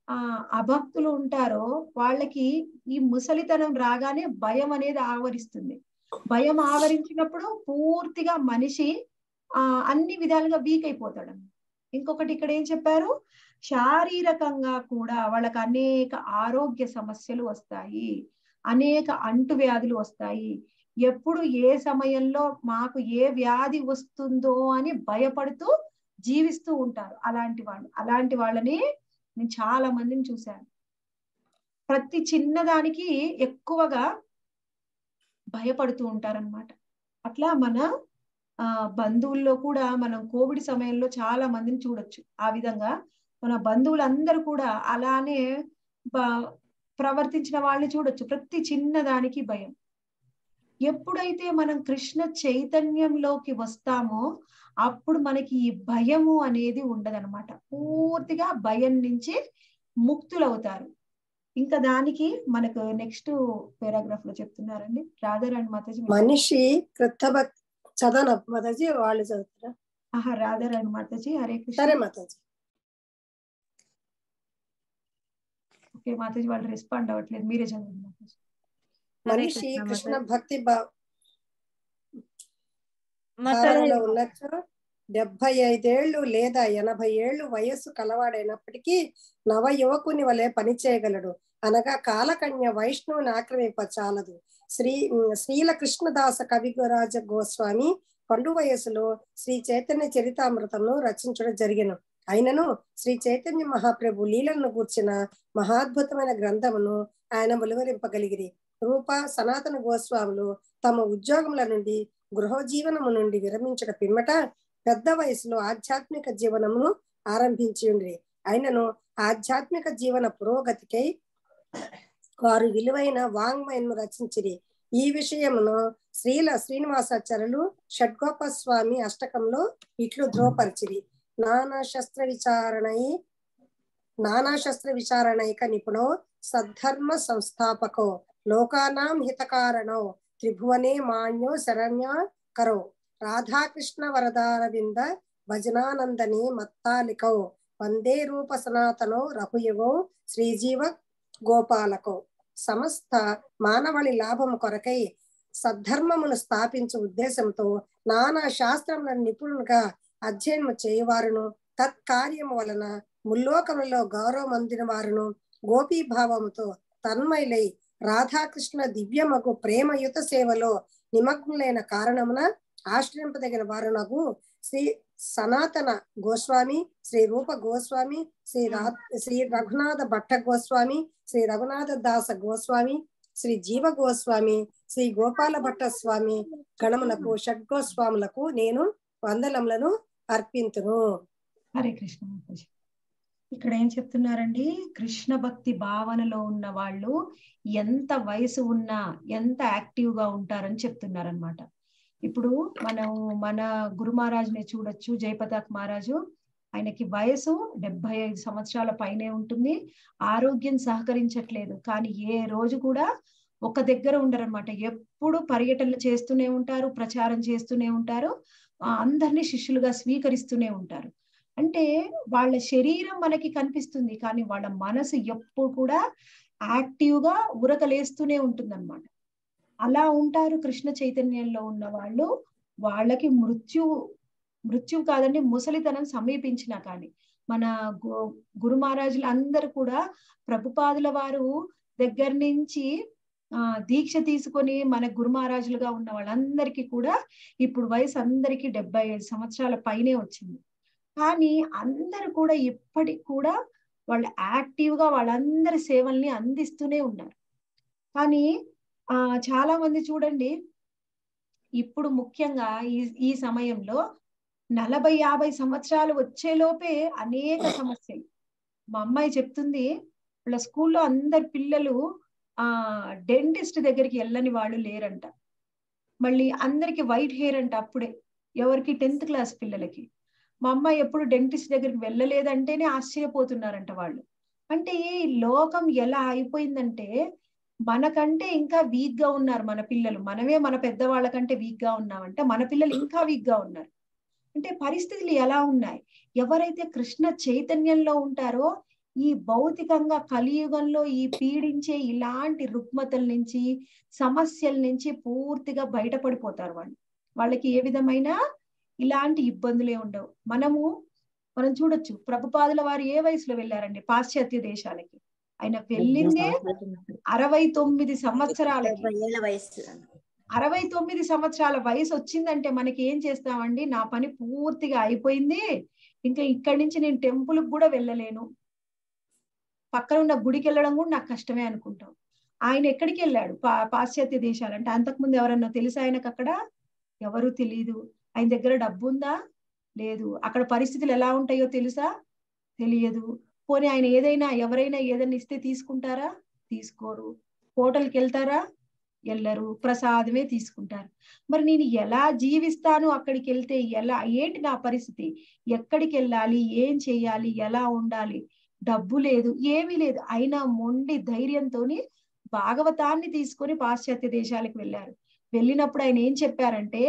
ఆ అభక్తులు ఉంటారో వాళ్ళకి ఈ ముసలితనం రాగానే భయం అనేది ఆవరిస్తుంది. భయం ఆవరించినప్పుడు పూర్తిగా మనిషి ఆ అన్ని విధాలుగా వీక్ అయిపోతాడు. ఇంకొకటి ఇక్కడ ఏం చెప్పారు, శారీరకంగా కూడా వాళ్ళకి అనేక ఆరోగ్య సమస్యలు వస్తాయి, అనేక అంటువ్యాధులు వస్తాయి. ఎప్పుడు ఏ సమయంలో మాకు ఏ వ్యాధి వస్తుందో అని భయపడుతూ జీవిస్తూ ఉంటారు అలాంటి వాళ్ళు. అలాంటి వాళ్ళని నేను చాలా మందిని చూశాను. ప్రతి చిన్నదానికి ఎక్కువగా భయపడుతూ ఉంటారన్నమాట. అట్లా మన ఆ బంధువుల్లో కూడా మనం కోవిడ్ సమయంలో చాలా మందిని చూడొచ్చు. ఆ విధంగా మన బంధువులందరూ కూడా అలానే ప్రవర్తించిన వాళ్ళని చూడొచ్చు. ప్రతి చిన్నదానికి భయం. ఎప్పుడైతే మనం కృష్ణ చైతన్యంలోకి వస్తామో అప్పుడు మనకి ఈ భయము అనేది ఉండదన్నమాట. పూర్తిగా భయం నుంచి ముక్తులవుతారు. ఇంకా దానికి మనకు నెక్స్ట్ పారాగ్రాఫ్ లో చెప్తున్నారండి రాధారాణి మాతాజీ. మనిషి కృతభక్తి చదవన మాతాజీ, వాళ్ళు చదువుతారా? ఆహా, రాధారాణి మాతాజీ. హరే కృష్ణ. సరే మాతాజీ. ఓకే మాతాజీ, వాళ్ళు రెస్పాండ్ అవ్వట్లేదు, మీరే చదవండి మాతాజీ. మనిషి కృష్ణ భక్తి భావనలో ఉన్నట్టు డెబ్బై ఐదేళ్లు లేదా ఎనభై ఏళ్లు వయస్సు కలవాడైనప్పటికీ నవ యువకుని వలె పనిచేయగలడు. అనగా కాలకన్య వైష్ణవుని ఆక్రమింప చాలదు. శ్రీ శ్రీల కృష్ణదాస కవిరాజ గోస్వామి పండు వయసులో శ్రీ చైతన్య చరితామృతంను రచించడం జరిగిన. అయినను శ్రీ చైతన్య మహాప్రభు లీలను గూర్చిన మహాద్భుతమైన గ్రంథమును ఆయన వెలువరింపగలిగిరి. రూప సనాతన గోస్వాములు తమ ఉద్యోగముల నుండి గృహజీవనము నుండి విరమించడం పిమ్మట పెద్ద వయసులో ఆధ్యాత్మిక జీవనమును ఆరంభించి ఉండ్రి. అయినను ఆధ్యాత్మిక జీవన పురోగతికై వారు విలువైన వాంగ్మయను రచించిరి. ఈ విషయమును శ్రీల శ్రీనివాసాచార్యులు షడ్గోపస్వామి అష్టకంలో ఇట్లు ధ్రువపరిచిరి. నానా శస్త్ర విచారణై నానా శస్త్ర విచారణైక నిపుణో సద్ధర్మ సంస్థాపకో లోకానాం హితకారణో త్రిభువనే మాన్యో శరణ్య కరో రాధాకృష్ణ వరదారవింద భజనానందని మత్తాలికో వందే రూప సనాతనో రఘుయుగో శ్రీజీవ గోపాలకో. సమస్త మానవళి లాభము కొరకై సద్ధర్మమును స్థాపించు ఉద్దేశంతో నానా శాస్త్రములను నిపుణులుగా అధ్యయనము చేయవారును తత్కార్యము వలన ముల్లోకములలో గౌరవం అందిన వారును గోపీభావముతో తన్మయులై రాధాకృష్ణ దివ్యమగు ప్రేమయుత సేవలో నిమగ్నులైన కారణమున ఆశ్రయింపదగిన వారునగు శ్రీ సనాతన గోస్వామి, శ్రీ రూప గోస్వామి, శ్రీ రా శ్రీ రఘునాథ భట్ట గోస్వామి, శ్రీ రఘునాథ దాస గోస్వామి, శ్రీ జీవ గోస్వామి, శ్రీ గోపాల భట్ట స్వామి గణములకు షడ్గోస్వాములకు నేను వందనములను అర్పింతును. హరే కృష్ణ మాతాజీ. ఇక్కడ ఏం చెప్తున్నారండి, కృష్ణ భక్తి భావనలో ఉన్న వాళ్ళు ఎంత వయసు ఉన్నా ఎంత యాక్టివ్ గా ఉంటారని చెప్తున్నారనమాట. ఇప్పుడు మనం మన గురు మహారాజుని చూడొచ్చు, జయపతాక్ మహారాజు. ఆయనకి వయసు డెబ్బై ఐదు సంవత్సరాల పైనే ఉంటుంది. ఆరోగ్యం సహకరించట్లేదు, కానీ ఏ రోజు కూడా ఒక దగ్గర ఉండరన్నమాట. ఎప్పుడు పర్యటనలు చేస్తూనే ఉంటారు, ప్రచారం చేస్తూనే ఉంటారు, అందరినీ శిష్యులుగా స్వీకరిస్తూనే ఉంటారు. అంటే వాళ్ళ శరీరం మనకి కనిపిస్తుంది, కానీ వాళ్ళ మనసు ఎప్పుడు కూడా యాక్టివ్ గా ఉరకలేస్తూనే ఉంటుందన్నమాట. అలా ఉంటారు కృష్ణ చైతన్యంలో ఉన్న వాళ్ళు. వాళ్ళకి మృత్యు మృత్యువు కాదండి, ముసలితనం సమీపించినా కానీ మన గురు మహారాజులు అందరూ కూడా ప్రభుపాదుల వారు దగ్గర నుంచి ఆ దీక్ష తీసుకొని మన గురు మహారాజులుగా ఉన్న వాళ్ళందరికీ కూడా ఇప్పుడు వయసు అందరికీ డెబ్బై ఐదు సంవత్సరాల పైనే వచ్చింది. కానీ అందరూ కూడా ఇప్పటికి కూడా వాళ్ళు యాక్టివ్ గా వాళ్ళందరి సేవల్ని అందిస్తూనే ఉన్నారు. కానీ ఆ చాలా మంది చూడండి, ఇప్పుడు ముఖ్యంగా ఈ ఈ సమయంలో నలభై యాభై సంవత్సరాలు వచ్చేలోపే అనేక సమస్యలు. మా అమ్మాయి చెప్తుంది, వాళ్ళ స్కూల్లో అందరు పిల్లలు ఆ డెంటిస్ట్ దగ్గరికి వెళ్ళని వాళ్ళు లేరంట. మళ్ళీ అందరికి వైట్ హెయిర్ అంట అప్పుడే, ఎవరికి టెన్త్ క్లాస్ పిల్లలకి. మా అమ్మాయి ఎప్పుడు డెంటిస్ట్ దగ్గరికి వెళ్ళలేదంటేనే ఆశ్చర్యపోతున్నారంట వాళ్ళు. అంటే ఈ లోకం ఎలా అయిపోయిందంటే మనకంటే ఇంకా వీక్ గా ఉన్నారు మన పిల్లలు. మనమే మన పెద్దవాళ్ళ కంటే వీక్ గా ఉన్నామంటే మన పిల్లలు ఇంకా వీక్ గా ఉన్నారు. అంటే పరిస్థితులు ఎలా ఉన్నాయి. ఎవరైతే కృష్ణ చైతన్యంలో ఉంటారో ఈ భౌతికంగా కలియుగంలో ఈ పీడించే ఇలాంటి రుగ్మతల నుంచి సమస్యల నుంచి పూర్తిగా బయటపడిపోతారు వాళ్ళు. వాళ్ళకి ఏ విధమైన ఇలాంటి ఇబ్బందులే ఉండవు. మనము మనం చూడొచ్చు ప్రభుపాదుల వారు ఏ వయసులో వెళ్ళారండి పాశ్చాత్య దేశాలకి? ఆయన వెళ్ళిందే అరవై తొమ్మిది సంవత్సరాలకి. వయసు అరవై తొమ్మిది సంవత్సరాల వయసు వచ్చిందంటే మనకి ఏం చేస్తామండి? నా పని పూర్తిగా అయిపోయింది, ఇంకా ఇక్కడి నుంచి నేను టెంపుల్ కూడా వెళ్ళలేను, పక్కన ఉన్న గుడికి వెళ్ళడం కూడా నాకు కష్టమే అనుకుంటాం. ఆయన ఎక్కడికి వెళ్ళాడు? పా పాశ్చాత్య దేశాలంటే అంతకుముందు ఎవరన్నా తెలుసా ఆయనకు? అక్కడ ఎవరు తెలియదు. ఆయన దగ్గర డబ్బు ఉందా? లేదు. అక్కడ పరిస్థితులు ఎలా ఉంటాయో తెలుసా? తెలియదు. పోనీ ఆయన ఏదైనా ఎవరైనా ఏదైనా ఇస్తే తీసుకుంటారా? తీసుకోరు. హోటల్కి వెళ్తారా? వెళ్ళరు. ప్రసాదమే తీసుకుంటారు. మరి నేను ఎలా జీవిస్తాను అక్కడికి వెళ్తే? ఎలా, ఏంటి నా పరిస్థితి? ఎక్కడికి వెళ్ళాలి? ఏం చెయ్యాలి? ఎలా ఉండాలి? డబ్బు లేదు, ఏమీ లేదు. అయినా మొండి ధైర్యంతోని భాగవతాన్ని తీసుకొని పాశ్చాత్య దేశాలకు వెళ్ళారు. వెళ్ళినప్పుడు ఆయన ఏం చెప్పారంటే,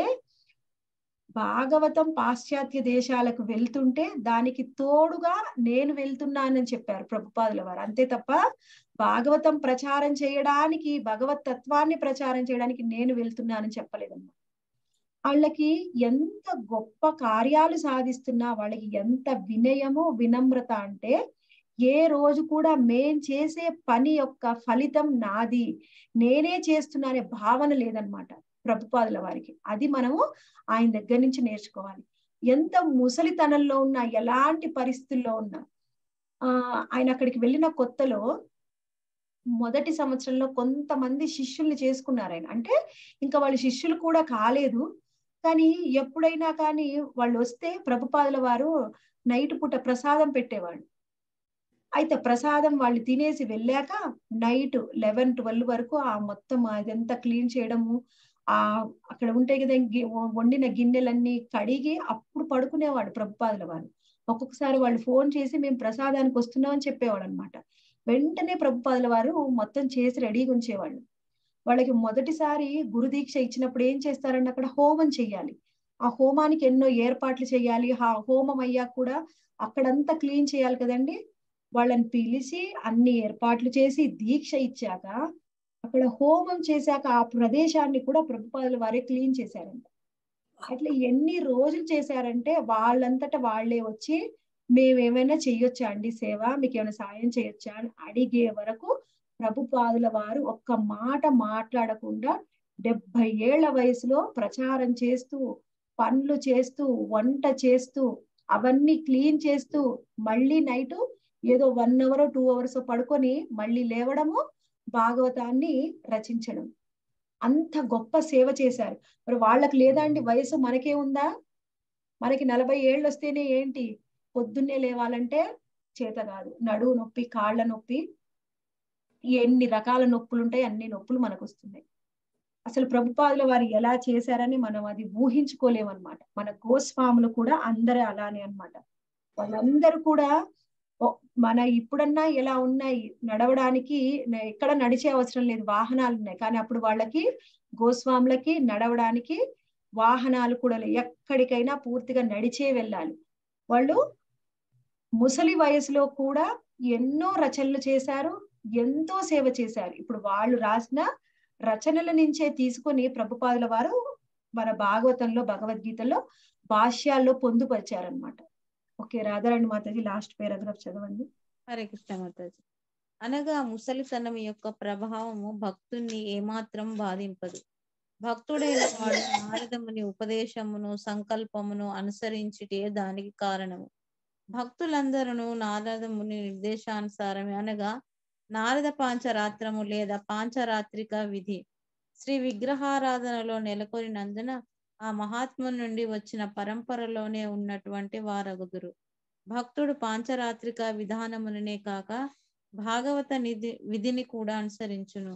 భాగవతం పాశ్చాత్య దేశాలకు వెళ్తుంటే దానికి తోడుగా నేను వెళ్తున్నానని చెప్పారు ప్రభుపాదుల వారు. అంతే తప్ప భాగవతం ప్రచారం చేయడానికి, భగవత్ తత్వాన్ని ప్రచారం చేయడానికి నేను వెళ్తున్నానని చెప్పలేదమ్మా. వాళ్ళకి ఎంత గొప్ప కార్యాలు సాధిస్తున్నా వాళ్ళకి ఎంత వినయము వినమ్రత అంటే, ఏ రోజు కూడా మేం చేసే పని యొక్క ఫలితం నాది, నేనే చేస్తున్నానే భావన లేదనమాట ప్రభుపాదుల వారికి. అది మనము ఆయన దగ్గర నుంచి నేర్చుకోవాలి. ఎంత ముసలితనంలో ఉన్నా, ఎలాంటి పరిస్థితుల్లో ఉన్నా. ఆ ఆయన అక్కడికి వెళ్ళిన కొత్తలో మొదటి సంవత్సరంలో కొంతమంది శిష్యుల్ని చేసుకున్నారు ఆయన. అంటే ఇంకా వాళ్ళు శిష్యులు కూడా కాలేదు, కానీ ఎప్పుడైనా కానీ వాళ్ళు వస్తే ప్రభుపాదుల వారు నైట్ పూట ప్రసాదం పెట్టేవాళ్ళు. అయితే ప్రసాదం వాళ్ళు తినేసి వెళ్ళాక నైట్ లెవెన్ ట్వెల్వ్ వరకు ఆ మొత్తం అదంతా క్లీన్ చేయడము, ఆ అక్కడ ఉంటాయి కదా వండిన గిన్నెలన్నీ కడిగి అప్పుడు పడుకునేవాడు ప్రభుపాదుల వారు. ఒక్కొక్కసారి వాళ్ళు ఫోన్ చేసి మేము ప్రసాదానికి వస్తున్నాం అని చెప్పేవాడు అనమాట. వెంటనే ప్రభుపాదుల వారు మొత్తం చేసి రెడీగా ఉంచేవాళ్ళు. వాళ్ళకి మొదటిసారి గురుదీక్ష ఇచ్చినప్పుడు ఏం చేస్తారండి? అక్కడ హోమం చెయ్యాలి. ఆ హోమానికి ఎన్నో ఏర్పాట్లు చేయాలి. ఆ హోమం అయ్యాక కూడా అక్కడంతా క్లీన్ చేయాలి కదండి. వాళ్ళని పిలిచి అన్ని ఏర్పాట్లు చేసి దీక్ష ఇచ్చాక అక్కడ హోమం చేశాక ఆ ప్రదేశాన్ని కూడా ప్రభుపాదుల వారే క్లీన్ చేశారంట. అట్లా ఎన్ని రోజులు చేశారంటే వాళ్ళంతటా వాళ్ళే వచ్చి మేమేమైనా చెయ్యొచ్చా అండి సేవ, మీకు ఏమైనా సాయం చేయొచ్చా అని అడిగే వరకు ప్రభుపాదుల వారు ఒక్క మాట మాట్లాడకుండా డెబ్బై ఏళ్ల వయసులో ప్రచారం చేస్తూ, పనులు చేస్తూ, వంట చేస్తూ, అవన్నీ క్లీన్ చేస్తూ, మళ్ళీ నైటు ఏదో వన్ అవర్ టూ అవర్స్ పడుకొని మళ్ళీ లేవడము, భాగవతాన్ని రచించడం. అంత గొప్ప సేవ చేశారు. మరి వాళ్ళకి లేదా అండి వయసు? మనకే ఉందా? మనకి నలభై ఏళ్ళు వస్తేనే ఏంటి పొద్దున్నే లేవాలంటే చేత కాదు. నడువు నొప్పి, కాళ్ళ నొప్పి, ఎన్ని రకాల నొప్పులు ఉంటాయి, అన్ని నొప్పులు మనకు వస్తున్నాయి. అసలు ప్రభుపాదుల వారు ఎలా చేశారని మనం అది ఊహించుకోలేమన్నమాట. మన గోస్వాములు కూడా అందరూ అలానే అన్నమాట. వాళ్ళందరూ కూడా మన ఇప్పుడన్నా ఎలా ఉన్నాయి నడవడానికి, ఎక్కడ నడిచే అవసరం లేదు, వాహనాలు ఉన్నాయి. కానీ అప్పుడు వాళ్ళకి గోస్వాములకి నడవడానికి వాహనాలు కూడా లేవు. ఎక్కడికైనా పూర్తిగా నడిచే వెళ్ళాలి. వాళ్ళు ముసలి వయసులో కూడా ఎన్నో రచనలు చేశారు, ఎంతో సేవ చేశారు. ఇప్పుడు వాళ్ళు రాసిన రచనల నుంచే తీసుకొని ప్రభుపాదుల వారు మన భాగవతంలో, భగవద్గీతలో భాష్యాల్లో పొందుపరిచారనమాట. ఓకే, రాధారాణి మాతాజీ లాస్ట్ పారాగ్రాఫ్ చదవండి. హరే కృష్ణ మాతాజీ. అనగా ముసలితనం యొక్క ప్రభావము భక్తుణ్ణి ఏమాత్రం బాధింపదు. భక్తుడైన వాడు నారదముని ఉపదేశమును సంకల్పమును అనుసరించిటే దానికి కారణము. భక్తులందరూ నారదముని నిర్దేశానుసారమే అనగా నారద పాంచరాత్రము లేదా పాంచరాత్రిక విధి శ్రీ విగ్రహారాధనలో నెలకొనినందున ఆ మహాత్ముల నుండి వచ్చిన పరంపరలోనే ఉన్నటువంటి వారగుదురు. భక్తుడు పాంచరాత్రిక విధానముననే కాక భాగవత నిధి విధిని కూడా అనుసరించును.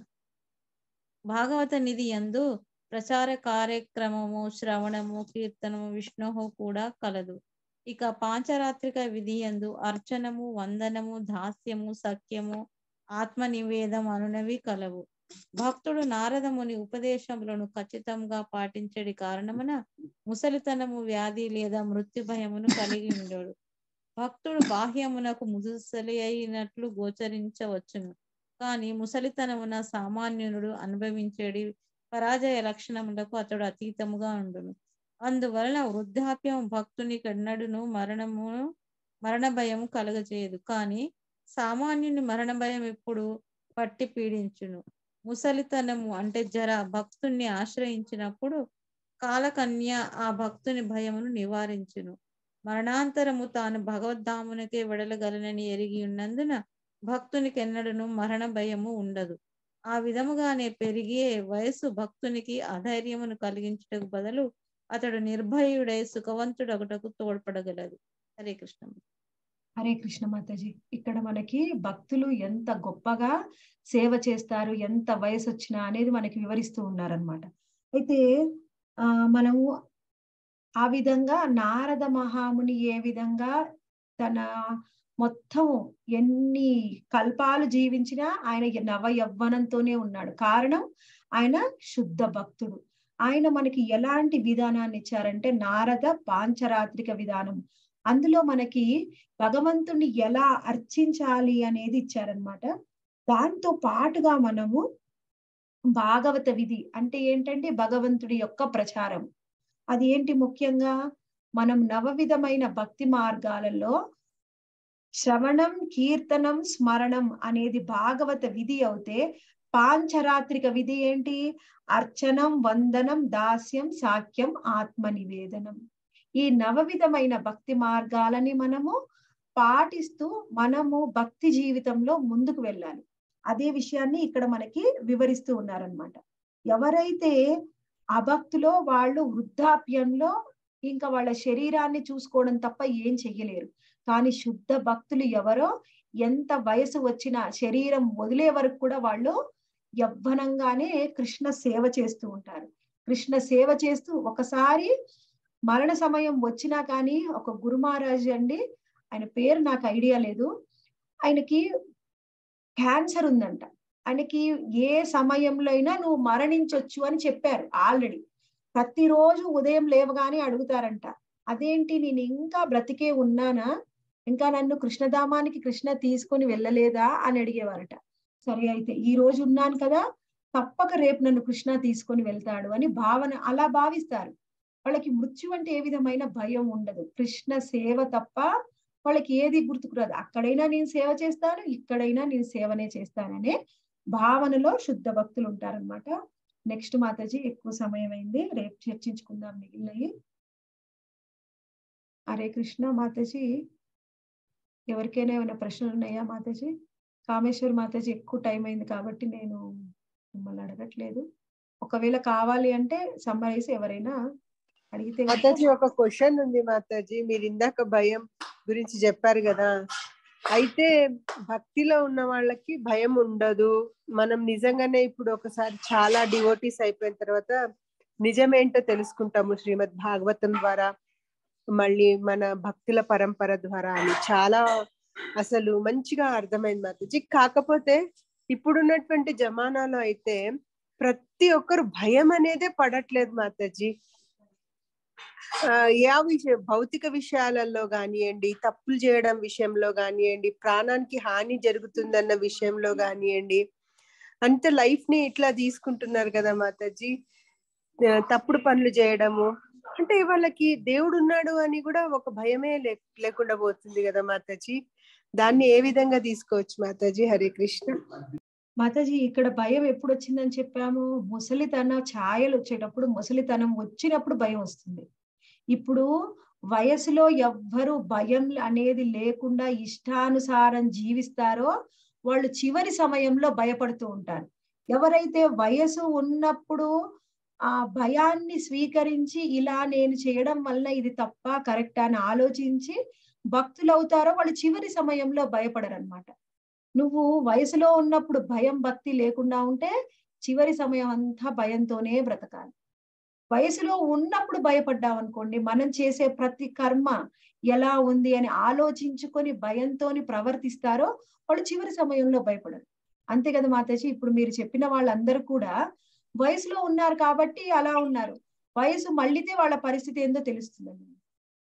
భాగవత నిధి యందు ప్రచార కార్యక్రమము, శ్రవణము, కీర్తనము, విష్ణువు కూడా కలదు. ఇక పాంచరాత్రిక విధి యందు అర్చనము, వందనము, దాస్యము, సఖ్యము, ఆత్మ నివేదం అనునవి కలవు. భక్తుడు నారదముని ఉపదేశములను ఖచ్చితంగా పాటించడి కారణమున ముసలితనము, వ్యాధి లేదా మృత్యు భయమును కలిగి ఉండడు. భక్తుడు బాహ్యమునకు ముసలి అయినట్లు గోచరించవచ్చును, కానీ ముసలితనమున సామాన్యునుడు అనుభవించేడి పరాజయ లక్షణములకు అతడు అతీతముగా ఉండును. అందువలన వృద్ధాప్యం భక్తుని కన్నడును మరణమును మరణ భయము కలగజేయదు, కానీ సామాన్యుని మరణ భయం ఎప్పుడు పట్టి పీడించును. ముసలితనము అంటే జర భక్తుణ్ణి ఆశ్రయించినప్పుడు కాలకన్య ఆ భక్తుని భయమును నివారించును. మరణాంతరము తాను భగవద్ధామునికే వెడలగలనని ఎరిగి ఉన్నందున భక్తునికి ఎన్నడను మరణ భయము ఉండదు. ఆ విధముగానే పెరిగే వయసు భక్తునికి అధైర్యమును కలిగించుటకు బదులు అతడు నిర్భయుడై సుఖవంతుడొకటకు తోడ్పడగలదు. హరే కృష్ణ. హరే కృష్ణ మాతాజీ. ఇక్కడ మనకి భక్తులు ఎంత గొప్పగా సేవ చేస్తారు, ఎంత వయసు వచ్చినా అనేది మనకి వివరిస్తూ ఉన్నారనమాట. అయితే ఆ మనము ఆ విధంగా నారద మహాముని ఏ విధంగా తన మొత్తం ఎన్ని కల్పాలు జీవించినా ఆయన నవ యవ్వనంతోనే ఉన్నాడు. కారణం ఆయన శుద్ధ భక్తుడు. ఆయన మనకి ఎలాంటి విధానాన్ని ఇచ్చారంటే నారద పాంచరాత్రిక విధానం. అందులో మనకి భగవంతుణ్ణి ఎలా అర్చించాలి అనేది ఇచ్చారనమాట. దాంతో పాటుగా మనము భాగవత విధి అంటే ఏంటంటే భగవంతుడి యొక్క ప్రచారం. అది ఏంటి ముఖ్యంగా మనం నవవిధమైన భక్తి మార్గాలలో శ్రవణం, కీర్తనం, స్మరణం అనేది భాగవత విధి అవుతే, పాంచరాత్రిక విధి ఏంటి? అర్చనం, వందనం, దాస్యం, సాఖ్యం, ఆత్మ నివేదనం. ఈ నవవిధమైన భక్తి మార్గాలని మనము పాటిస్తూ మనము భక్తి జీవితంలో ముందుకు వెళ్ళాలి. అదే విషయాన్ని ఇక్కడ మనకి వివరిస్తూ ఉన్నారనమాట. ఎవరైతే అభక్తిలో వాళ్ళు వృద్ధాప్యంలో ఇంకా వాళ్ళ శరీరాన్ని చూసుకోవడం తప్ప ఏం చెయ్యలేరు. కానీ శుద్ధ భక్తులు ఎవరో ఎంత వయసు వచ్చినా శరీరం వదిలే వరకు కూడా వాళ్ళు యవ్వనంగానే కృష్ణ సేవ చేస్తూ ఉంటారు. కృష్ణ సేవ చేస్తూ ఒకసారి మరణ సమయం వచ్చినా కానీ ఒక గురు మహారాజ్ అండి, ఆయన పేరు నాకు ఐడియా లేదు, ఆయనకి క్యాన్సర్ ఉందంట. ఆయనకి ఏ సమయంలో అయినా నువ్వు మరణించొచ్చు అని చెప్పారు ఆల్రెడీ. ప్రతిరోజు ఉదయం లేవగానే అడుగుతారంట, అదేంటి నేను ఇంకా బ్రతికే ఉన్నానా, ఇంకా నన్ను కృష్ణధామానికి కృష్ణ తీసుకొని వెళ్ళలేదా అని అడిగేవారట. సరే అయితే ఈ రోజు ఉన్నాను కదా, తప్పక రేపు నన్ను కృష్ణ తీసుకొని వెళ్తాడు అని భావన, అలా భావిస్తారు. వాళ్ళకి మృత్యు అంటే ఏ విధమైన భయం ఉండదు. కృష్ణ సేవ తప్ప వాళ్ళకి ఏది గుర్తుకురాదు. అక్కడైనా నేను సేవ చేస్తాను, ఇక్కడైనా నేను సేవనే చేస్తాననే భావనలో శుద్ధ భక్తులు ఉంటారనమాట. నెక్స్ట్ మాతాజీ, ఎక్కువ సమయం అయింది, రేపు చర్చించుకుందాం మిగిలినవి. హరే కృష్ణ మాతాజీ. ఎవరికైనా ఏమైనా ప్రశ్నలు ఉన్నాయా మాతాజీ? కామేశ్వర్ మాతాజీ, ఎక్కువ టైం అయింది కాబట్టి నేను మిమ్మల్ని అడగట్లేదు. ఒకవేళ కావాలి అంటే సమ్మరైజ్ ఎవరైనా అడిగితే. మాతాజీ ఒక క్వశ్చన్ ఉంది మాతాజీ. మీరు ఇందాక భయం గురించి చెప్పారు కదా, అయితే భక్తిలో ఉన్న వాళ్ళకి భయం ఉండదు. మనం నిజంగానే ఇప్పుడు ఒకసారి చాలా డివోటీస్ అయిపోయిన తర్వాత నిజమేంటో తెలుసుకుంటాము శ్రీమద్ భాగవతం ద్వారా, మళ్ళీ మన భక్తుల పరంపర ద్వారా అని చాలా అసలు మంచిగా అర్థమైంది మాతాజీ. కాకపోతే ఇప్పుడున్నటువంటి జమానాలో అయితే ప్రతి ఒక్కరు భయం అనేదే పడట్లేదు మాతాజీ. ఆ యా విషయం భౌతిక విషయాలలో కానివ్వండి, తప్పులు చేయడం విషయంలో కానివ్వండి, ప్రాణానికి హాని జరుగుతుందన్న విషయంలో కానివ్వండి, అంత లైఫ్ ని ఇట్లా తీసుకుంటున్నారు కదా మాతాజీ. తప్పుడు పనులు చేయడము అంటే వాళ్ళకి దేవుడు ఉన్నాడు అని కూడా ఒక భయమే లేకుండా పోతుంది కదా మాతాజీ. దాన్ని ఏ విధంగా తీసుకోవచ్చు మాతాజీ? హరే కృష్ణ మాతాజీ. ఇక్కడ భయం ఎప్పుడు వచ్చిందని చెప్పాము? ముసలితన ఛాయలు వచ్చేటప్పుడు, ముసలితనం వచ్చినప్పుడు భయం వస్తుంది. ఇప్పుడు వయసులో ఎవ్వరు భయం అనేది లేకుండా ఇష్టానుసారం జీవిస్తారో వాళ్ళు చివరి సమయంలో భయపడుతూ ఉంటారు. ఎవరైతే వయసు ఉన్నప్పుడు ఆ భయాన్ని స్వీకరించి ఇలా నేను చేయడం వల్ల ఇది తప్ప కరెక్టా అని ఆలోచించి భక్తులు అవుతారో వాళ్ళు చివరి సమయంలో భయపడరు అనమాట. నువ్వు వయసులో ఉన్నప్పుడు భయం భక్తి లేకుండా ఉంటే చివరి సమయం అంతా భయంతోనే బ్రతకాలి. వయసులో ఉన్నప్పుడు భయపడ్డాం అనుకోండి, మనం చేసే ప్రతి కర్మ ఎలా ఉంది అని ఆలోచించుకొని భయంతోని ప్రవర్తిస్తారో వాళ్ళు చివరి సమయంలో భయపడరు. అంతే కదా మాతాజీ. ఇప్పుడు మీరు చెప్పిన వాళ్ళందరూ కూడా వయసులో ఉన్నారు కాబట్టి అలా ఉన్నారు. వయసు మళ్ళీతే వాళ్ళ పరిస్థితి ఏందో తెలుస్తుందండి.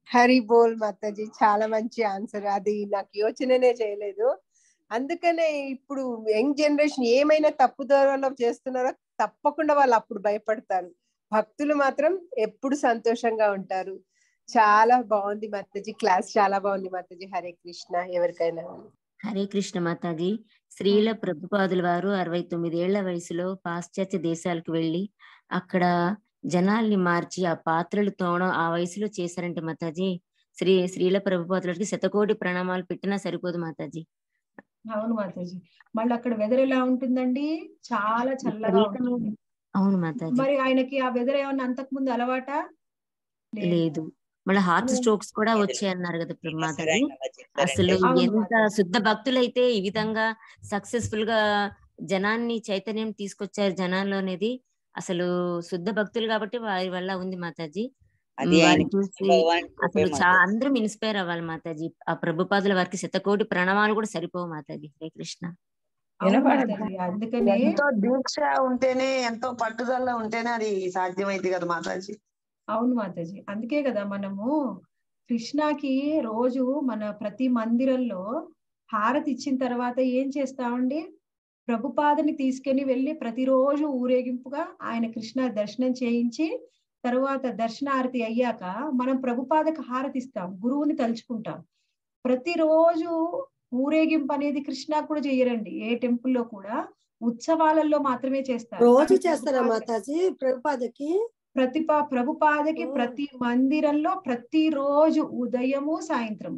హరి బోల్ మాతాజీ, చాలా మంచి ఆన్సర్. అది నాకు యోచననే చేయలేదు. అందుకనే ఇప్పుడు యంగ్ జనరేషన్ ఏమైనా తప్పుదోవలో చేస్తున్నారో తప్పకుండా వాళ్ళు అప్పుడు భయపడతారు. భక్తులు మాత్రం ఎప్పుడు సంతోషంగా ఉంటారు. చాలా బాగుంది మాతాజీ, క్లాస్ చాలా బాగుంది మాతాజీ. హరే కృష్ణ. ఎవరికైనా హరే కృష్ణ మాతాజీ. శ్రీల ప్రభుపాదుల వారు అరవై తొమ్మిదేళ్ల వయసులో పాశ్చాత్య దేశాలకు వెళ్లి అక్కడ జనాల్ని మార్చి ఆ పాత్రలు తోవడం ఆ వయసులో చేశారంటే మాతాజీ, శ్రీ శ్రీల ప్రభుపాదులకి శతకోటి ప్రణామాలు పెట్టినా సరిపోదు మాతాజీ. అవును మాతాజీ. మళ్ళీ అక్కడ వెదర్ ఎలా ఉంటుందండి? చాలా చల్లగా ఉంటుంది. అవును మాతాజీ. మరి ఆయనకి ఆ వెదర్ ఏమన్నా అంతకు ముందు అలవాటా? లేదు. మళ్ళీ హార్ట్ స్ట్రోక్స్ కూడా వచ్చాయన్నారు కదా మాతాజీ. అసలు ఎంత శుద్ధ భక్తులైతే ఈ విధంగా సక్సెస్ఫుల్ గా జనాన్ని చైతన్యం తీసుకొచ్చారు జనాల్లో అనేది. అసలు శుద్ధ భక్తులు కాబట్టి వారి వల్ల ఉంది మాతాజీ. వారిని చూసి అసలు చాలా అందరం ఇన్స్పైర్ అవ్వాలి మాతాజీ. ఆ ప్రభుపాదుల వారికి శతకోటి ప్రణామాలు కూడా సరిపోవు మాతాజీ. హరే కృష్ణ. అందుకనే ఎంతో దీక్ష ఉంటేనే, ఎంతో పట్టుదల ఉంటేనే అది సాధ్యమైంది కదా మాతాజీ. అవును మాతాజీ. అందుకే కదా మనము కృష్ణకి రోజు మన ప్రతి మందిరంలో హారతి ఇచ్చిన తర్వాత ఏం చేస్తామండి? ప్రభుపాదని తీసుకెళ్లి వెళ్ళి ప్రతిరోజు ఊరేగింపుగా ఆయన కృష్ణ దర్శనం చేయించి తర్వాత దర్శనారతి అయ్యాక మనం ప్రభుపాదకు హారతి ఇస్తాం, గురువుని తలుచుకుంటాం. ప్రతిరోజు ఊరేగింపు అనేది కృష్ణ కూడా చేయరండి. ఏ టెంపుల్లో కూడా ఉత్సవాలలో మాత్రమే చేస్తారు. రోజు చేస్తారా మాతాజీ ప్రభుపాదకి? ప్రతి ప్రభుపాదకి ప్రతి మందిరంలో ప్రతి రోజు ఉదయము సాయంత్రం.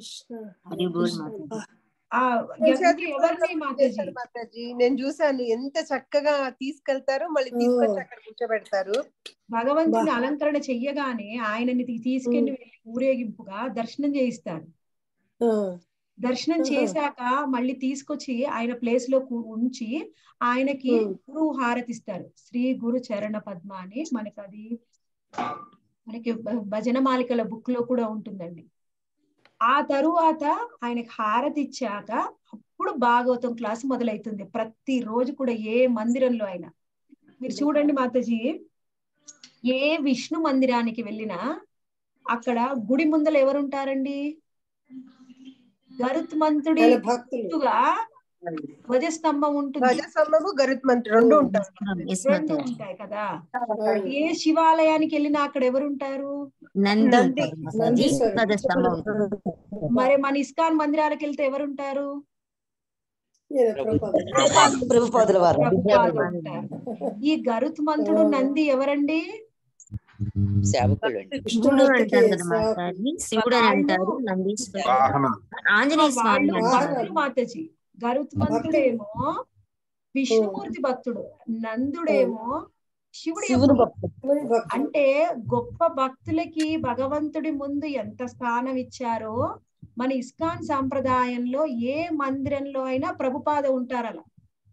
మాతాజీ నేను చూసాను, ఎంత చక్కగా తీసుకెళ్తారు, మళ్ళీ తీసుకొచ్చి అక్కడ కూర్చోబెడతారు. భగవంతుని అలంకరణ చెయ్యగానే ఆయనని తీసుకెళ్లి వెళ్ళి ఊరేగింపుగా దర్శనం చేయిస్తారు. దర్శనం చేశాక మళ్ళీ తీసుకొచ్చి ఆయన ప్లేస్ లో ఉంచి ఆయనకి గురు హారతిస్తారు. శ్రీ గురు చరణ పద్మ అని మనకి అది మనకి భజన మాలికల బుక్ లో కూడా ఉంటుందండి. ఆ తరువాత ఆయనకి హారతి ఇచ్చాక అప్పుడు భాగవతం క్లాస్ మొదలవుతుంది. ప్రతి రోజు కూడా ఏ మందిరంలో అయినా మీరు చూడండి మాతాజీ, ఏ విష్ణు మందిరానికి వెళ్ళినా అక్కడ గుడి ముందర ఎవరుంటారండి? గరుత్మంతుడి భక్తుగా ధ్వజస్తంభం ఉంటుంది. ధ్వజస్తంభము గరుత్మంతుడు రెండు ఉంటాయి రెండు ఉంటాయి కదా. ఏ శివాలయానికి వెళ్ళినా అక్కడ ఎవరుంటారు? నంది. మరి మన ఇస్కాన్ మందిరాలకు వెళ్తే ఎవరుంటారు? ప్రభుపాదుల వారు. ఈ గరుత్మంతుడు నంది ఎవరండి? శివుడు అంటారు కదా మాతాజీ. శివుడు అని అంటారు. నందీశ్వరుడు, ఆంజనేయ స్వామి మాతాజీ. గరుత్మంతుడేమో విష్ణుమూర్తి భక్తుడు, నందుడేమో శివుడు భక్తుడు. అంటే గొప్ప భక్తులకి భగవంతుడి ముందు ఎంత స్థానం ఇచ్చారో మన ఇస్కాన్ సాంప్రదాయంలో ఏ మందిరంలో అయినా ప్రభుపాద ఉంటారు. అలా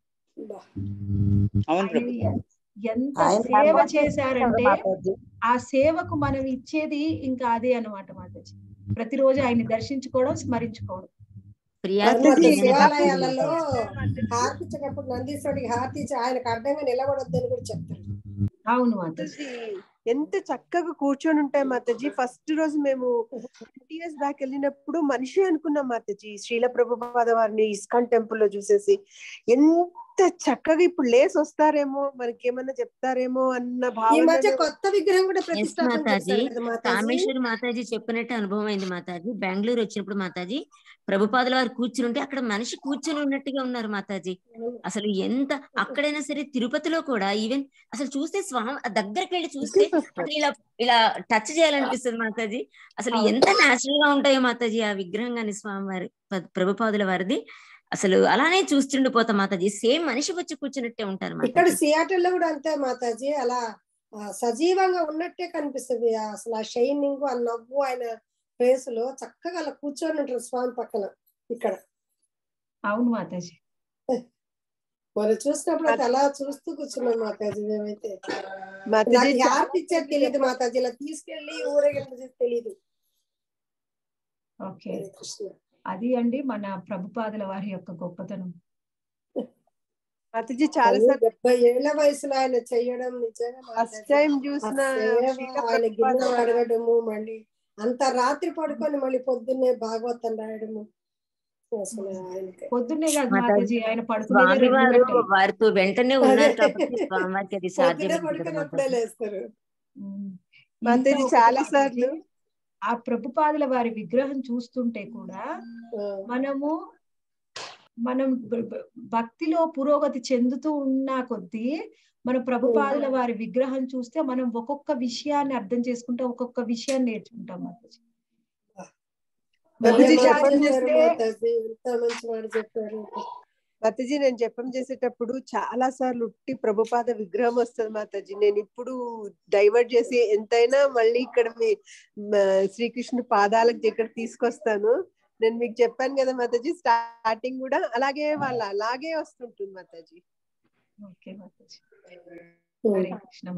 ఎంత సేవ చేశారంటే ఆ సేవకు మనం ఇచ్చేది ఇంకా అదే అనమాట మాతాజీ. ప్రతిరోజు ఆయన్ని దర్శించుకోవడం, స్మరించుకోవడం. శివాలయాలలో హారతించేటప్పుడు నందీశ్వరుడికి హారతించి ఆయనకు అడ్డంగా నిలబడొద్దని కూడా చెప్తారు. అవును మాతాజీ. ఎంత చక్కగా కూర్చొని ఉంటాయి మాతాజీ. ఫస్ట్ రోజు మేము ట్వంటీ ఇయర్స్ బ్యాక్ వెళ్ళినప్పుడు మనిషి అనుకున్నాం మాతాజీ. శ్రీల ప్రభుపాద వారిని ఇస్కాన్ టెంపుల్ లో చూసేసి ఎంత చక్కగా ఇప్పుడు లేసి వస్తారేమో, మనకి ఏమన్నా చెప్తారేమో అన్న భావన. కొత్త విగ్రహం కూడా ప్రతిష్టాపన చేశారు మాతాజీ. కామేశ్వరి మాతాజీ చెప్పినట్టు అనుభవం అయింది మాతాజీ. బెంగళూరు వచ్చినప్పుడు మాతాజీ ప్రభుపాదుల వారు కూర్చుని ఉంటే అక్కడ మనిషి కూర్చొని ఉన్నట్టుగా ఉన్నారు మాతాజీ. అసలు ఎంత అక్కడైనా సరే తిరుపతిలో కూడా ఈవెన్ అసలు చూస్తే స్వామి దగ్గరికి వెళ్ళి చూస్తే అసలు ఇలా ఇలా టచ్ చేయాలనిపిస్తుంది మాతాజీ. అసలు ఎంత న్యాచురల్ గా ఉంటాయో మాతాజీ ఆ విగ్రహం కానీ స్వామి వారి ప్రభుపాదుల వారిది. అసలు అలానే చూస్తుండిపోతాం మాతాజీ. సేమ్ మనిషి వచ్చి కూర్చున్నట్టే ఉంటారు. ఇక్కడ సియాటల్ లో కూడా అంతే మాతాజీ. అలా సజీవంగా ఉన్నట్టే కనిపిస్తుంది. అసలు ఆ షైనింగ్, ఆ నవ్వు ఆయన ఫేస్ లో చక్కగా అలా కూర్చొని ఉంటారు స్వామి పక్కన ఇక్కడ. అవును మాతాజీ. మనం చూసినప్పుడు అయితే అలా చూస్తూ కూర్చున్నాం మాతాజీ. మేమైతే హారతి ఇచ్చేది తెలియదు మాతాజీ. ఇలా తీసుకెళ్లి ఊరేగింపు తెలియదు. ఓకే, అది అండి మన ప్రభుపాదుల వారి యొక్క గొప్పతనం. మాతాజీ చాలా డెబ్బై ఏళ్ల వయసులో ఆయన చెయ్యడం నిజంగా ఫస్ట్ టైం చూసిన ఆయన గిన్నె అడగడము, మళ్ళీ అంత రాత్రి పడుకొని మళ్ళీ పొద్దున్నే భాగవతం రాయడము అసలు ఆయనకి పొద్దున్నే కాదు మాతాజీ మాతాజీ ఆయన పడుకునేదే స్వామి రెండు వారు గంటలు వారితో వెంటనే అదే ఉన్నారు కాబట్టి స్వామివారికి అది పొద్దునే సాధ్యమైంది కదా పడుకున్నప్పుడే మాతాజీ. లేస్తారు. ఉమ్. ఇంకా మాతాజీ ఒకటి చాలా మాతాజీ సార్లు ఆ ప్రభుపాదుల వారి విగ్రహం చూస్తుంటే కూడా ఆ, మనము మనం బ- బ- భక్తిలో పురోగతి చెందుతూ ఉన్న కొద్దీ మన ఉమ్. ప్రభుపాదుల వారి విగ్రహం చూస్తే మనం ఒక్కొక్క విషయాన్ని అర్థం చేసుకుంటే ఒక్కొక్క విషయాన్ని నేర్చుకుంటాం మాతాజీ. మాతాజీ భలే మాట జపం చెప్పారు చేస్తే మాతాజీ, ఎంత మంచి మాట చెప్పారు. మాతాజీ నేను జపం చేసేటప్పుడు చాలా సార్లు ఉట్టి ప్రభుపాద విగ్రహం వస్తుంది మాతాజీ. నేను ఇప్పుడు డైవర్ట్ చేసి ఎంతైనా మళ్ళీ ఇక్కడ మీ మ, శ్రీకృష్ణుడి పాదాలకు దగ్గర తీసుకొస్తాను. నేను మీకు చెప్పాను కదా మాతాజీ, స్టార్టింగ్ కూడా అలాగే వాళ్ళ అలాగే వస్తుంటుంది మాతాజీ. ఓకే మాతాజీ. ఉమ్. హరే కృష్ణ.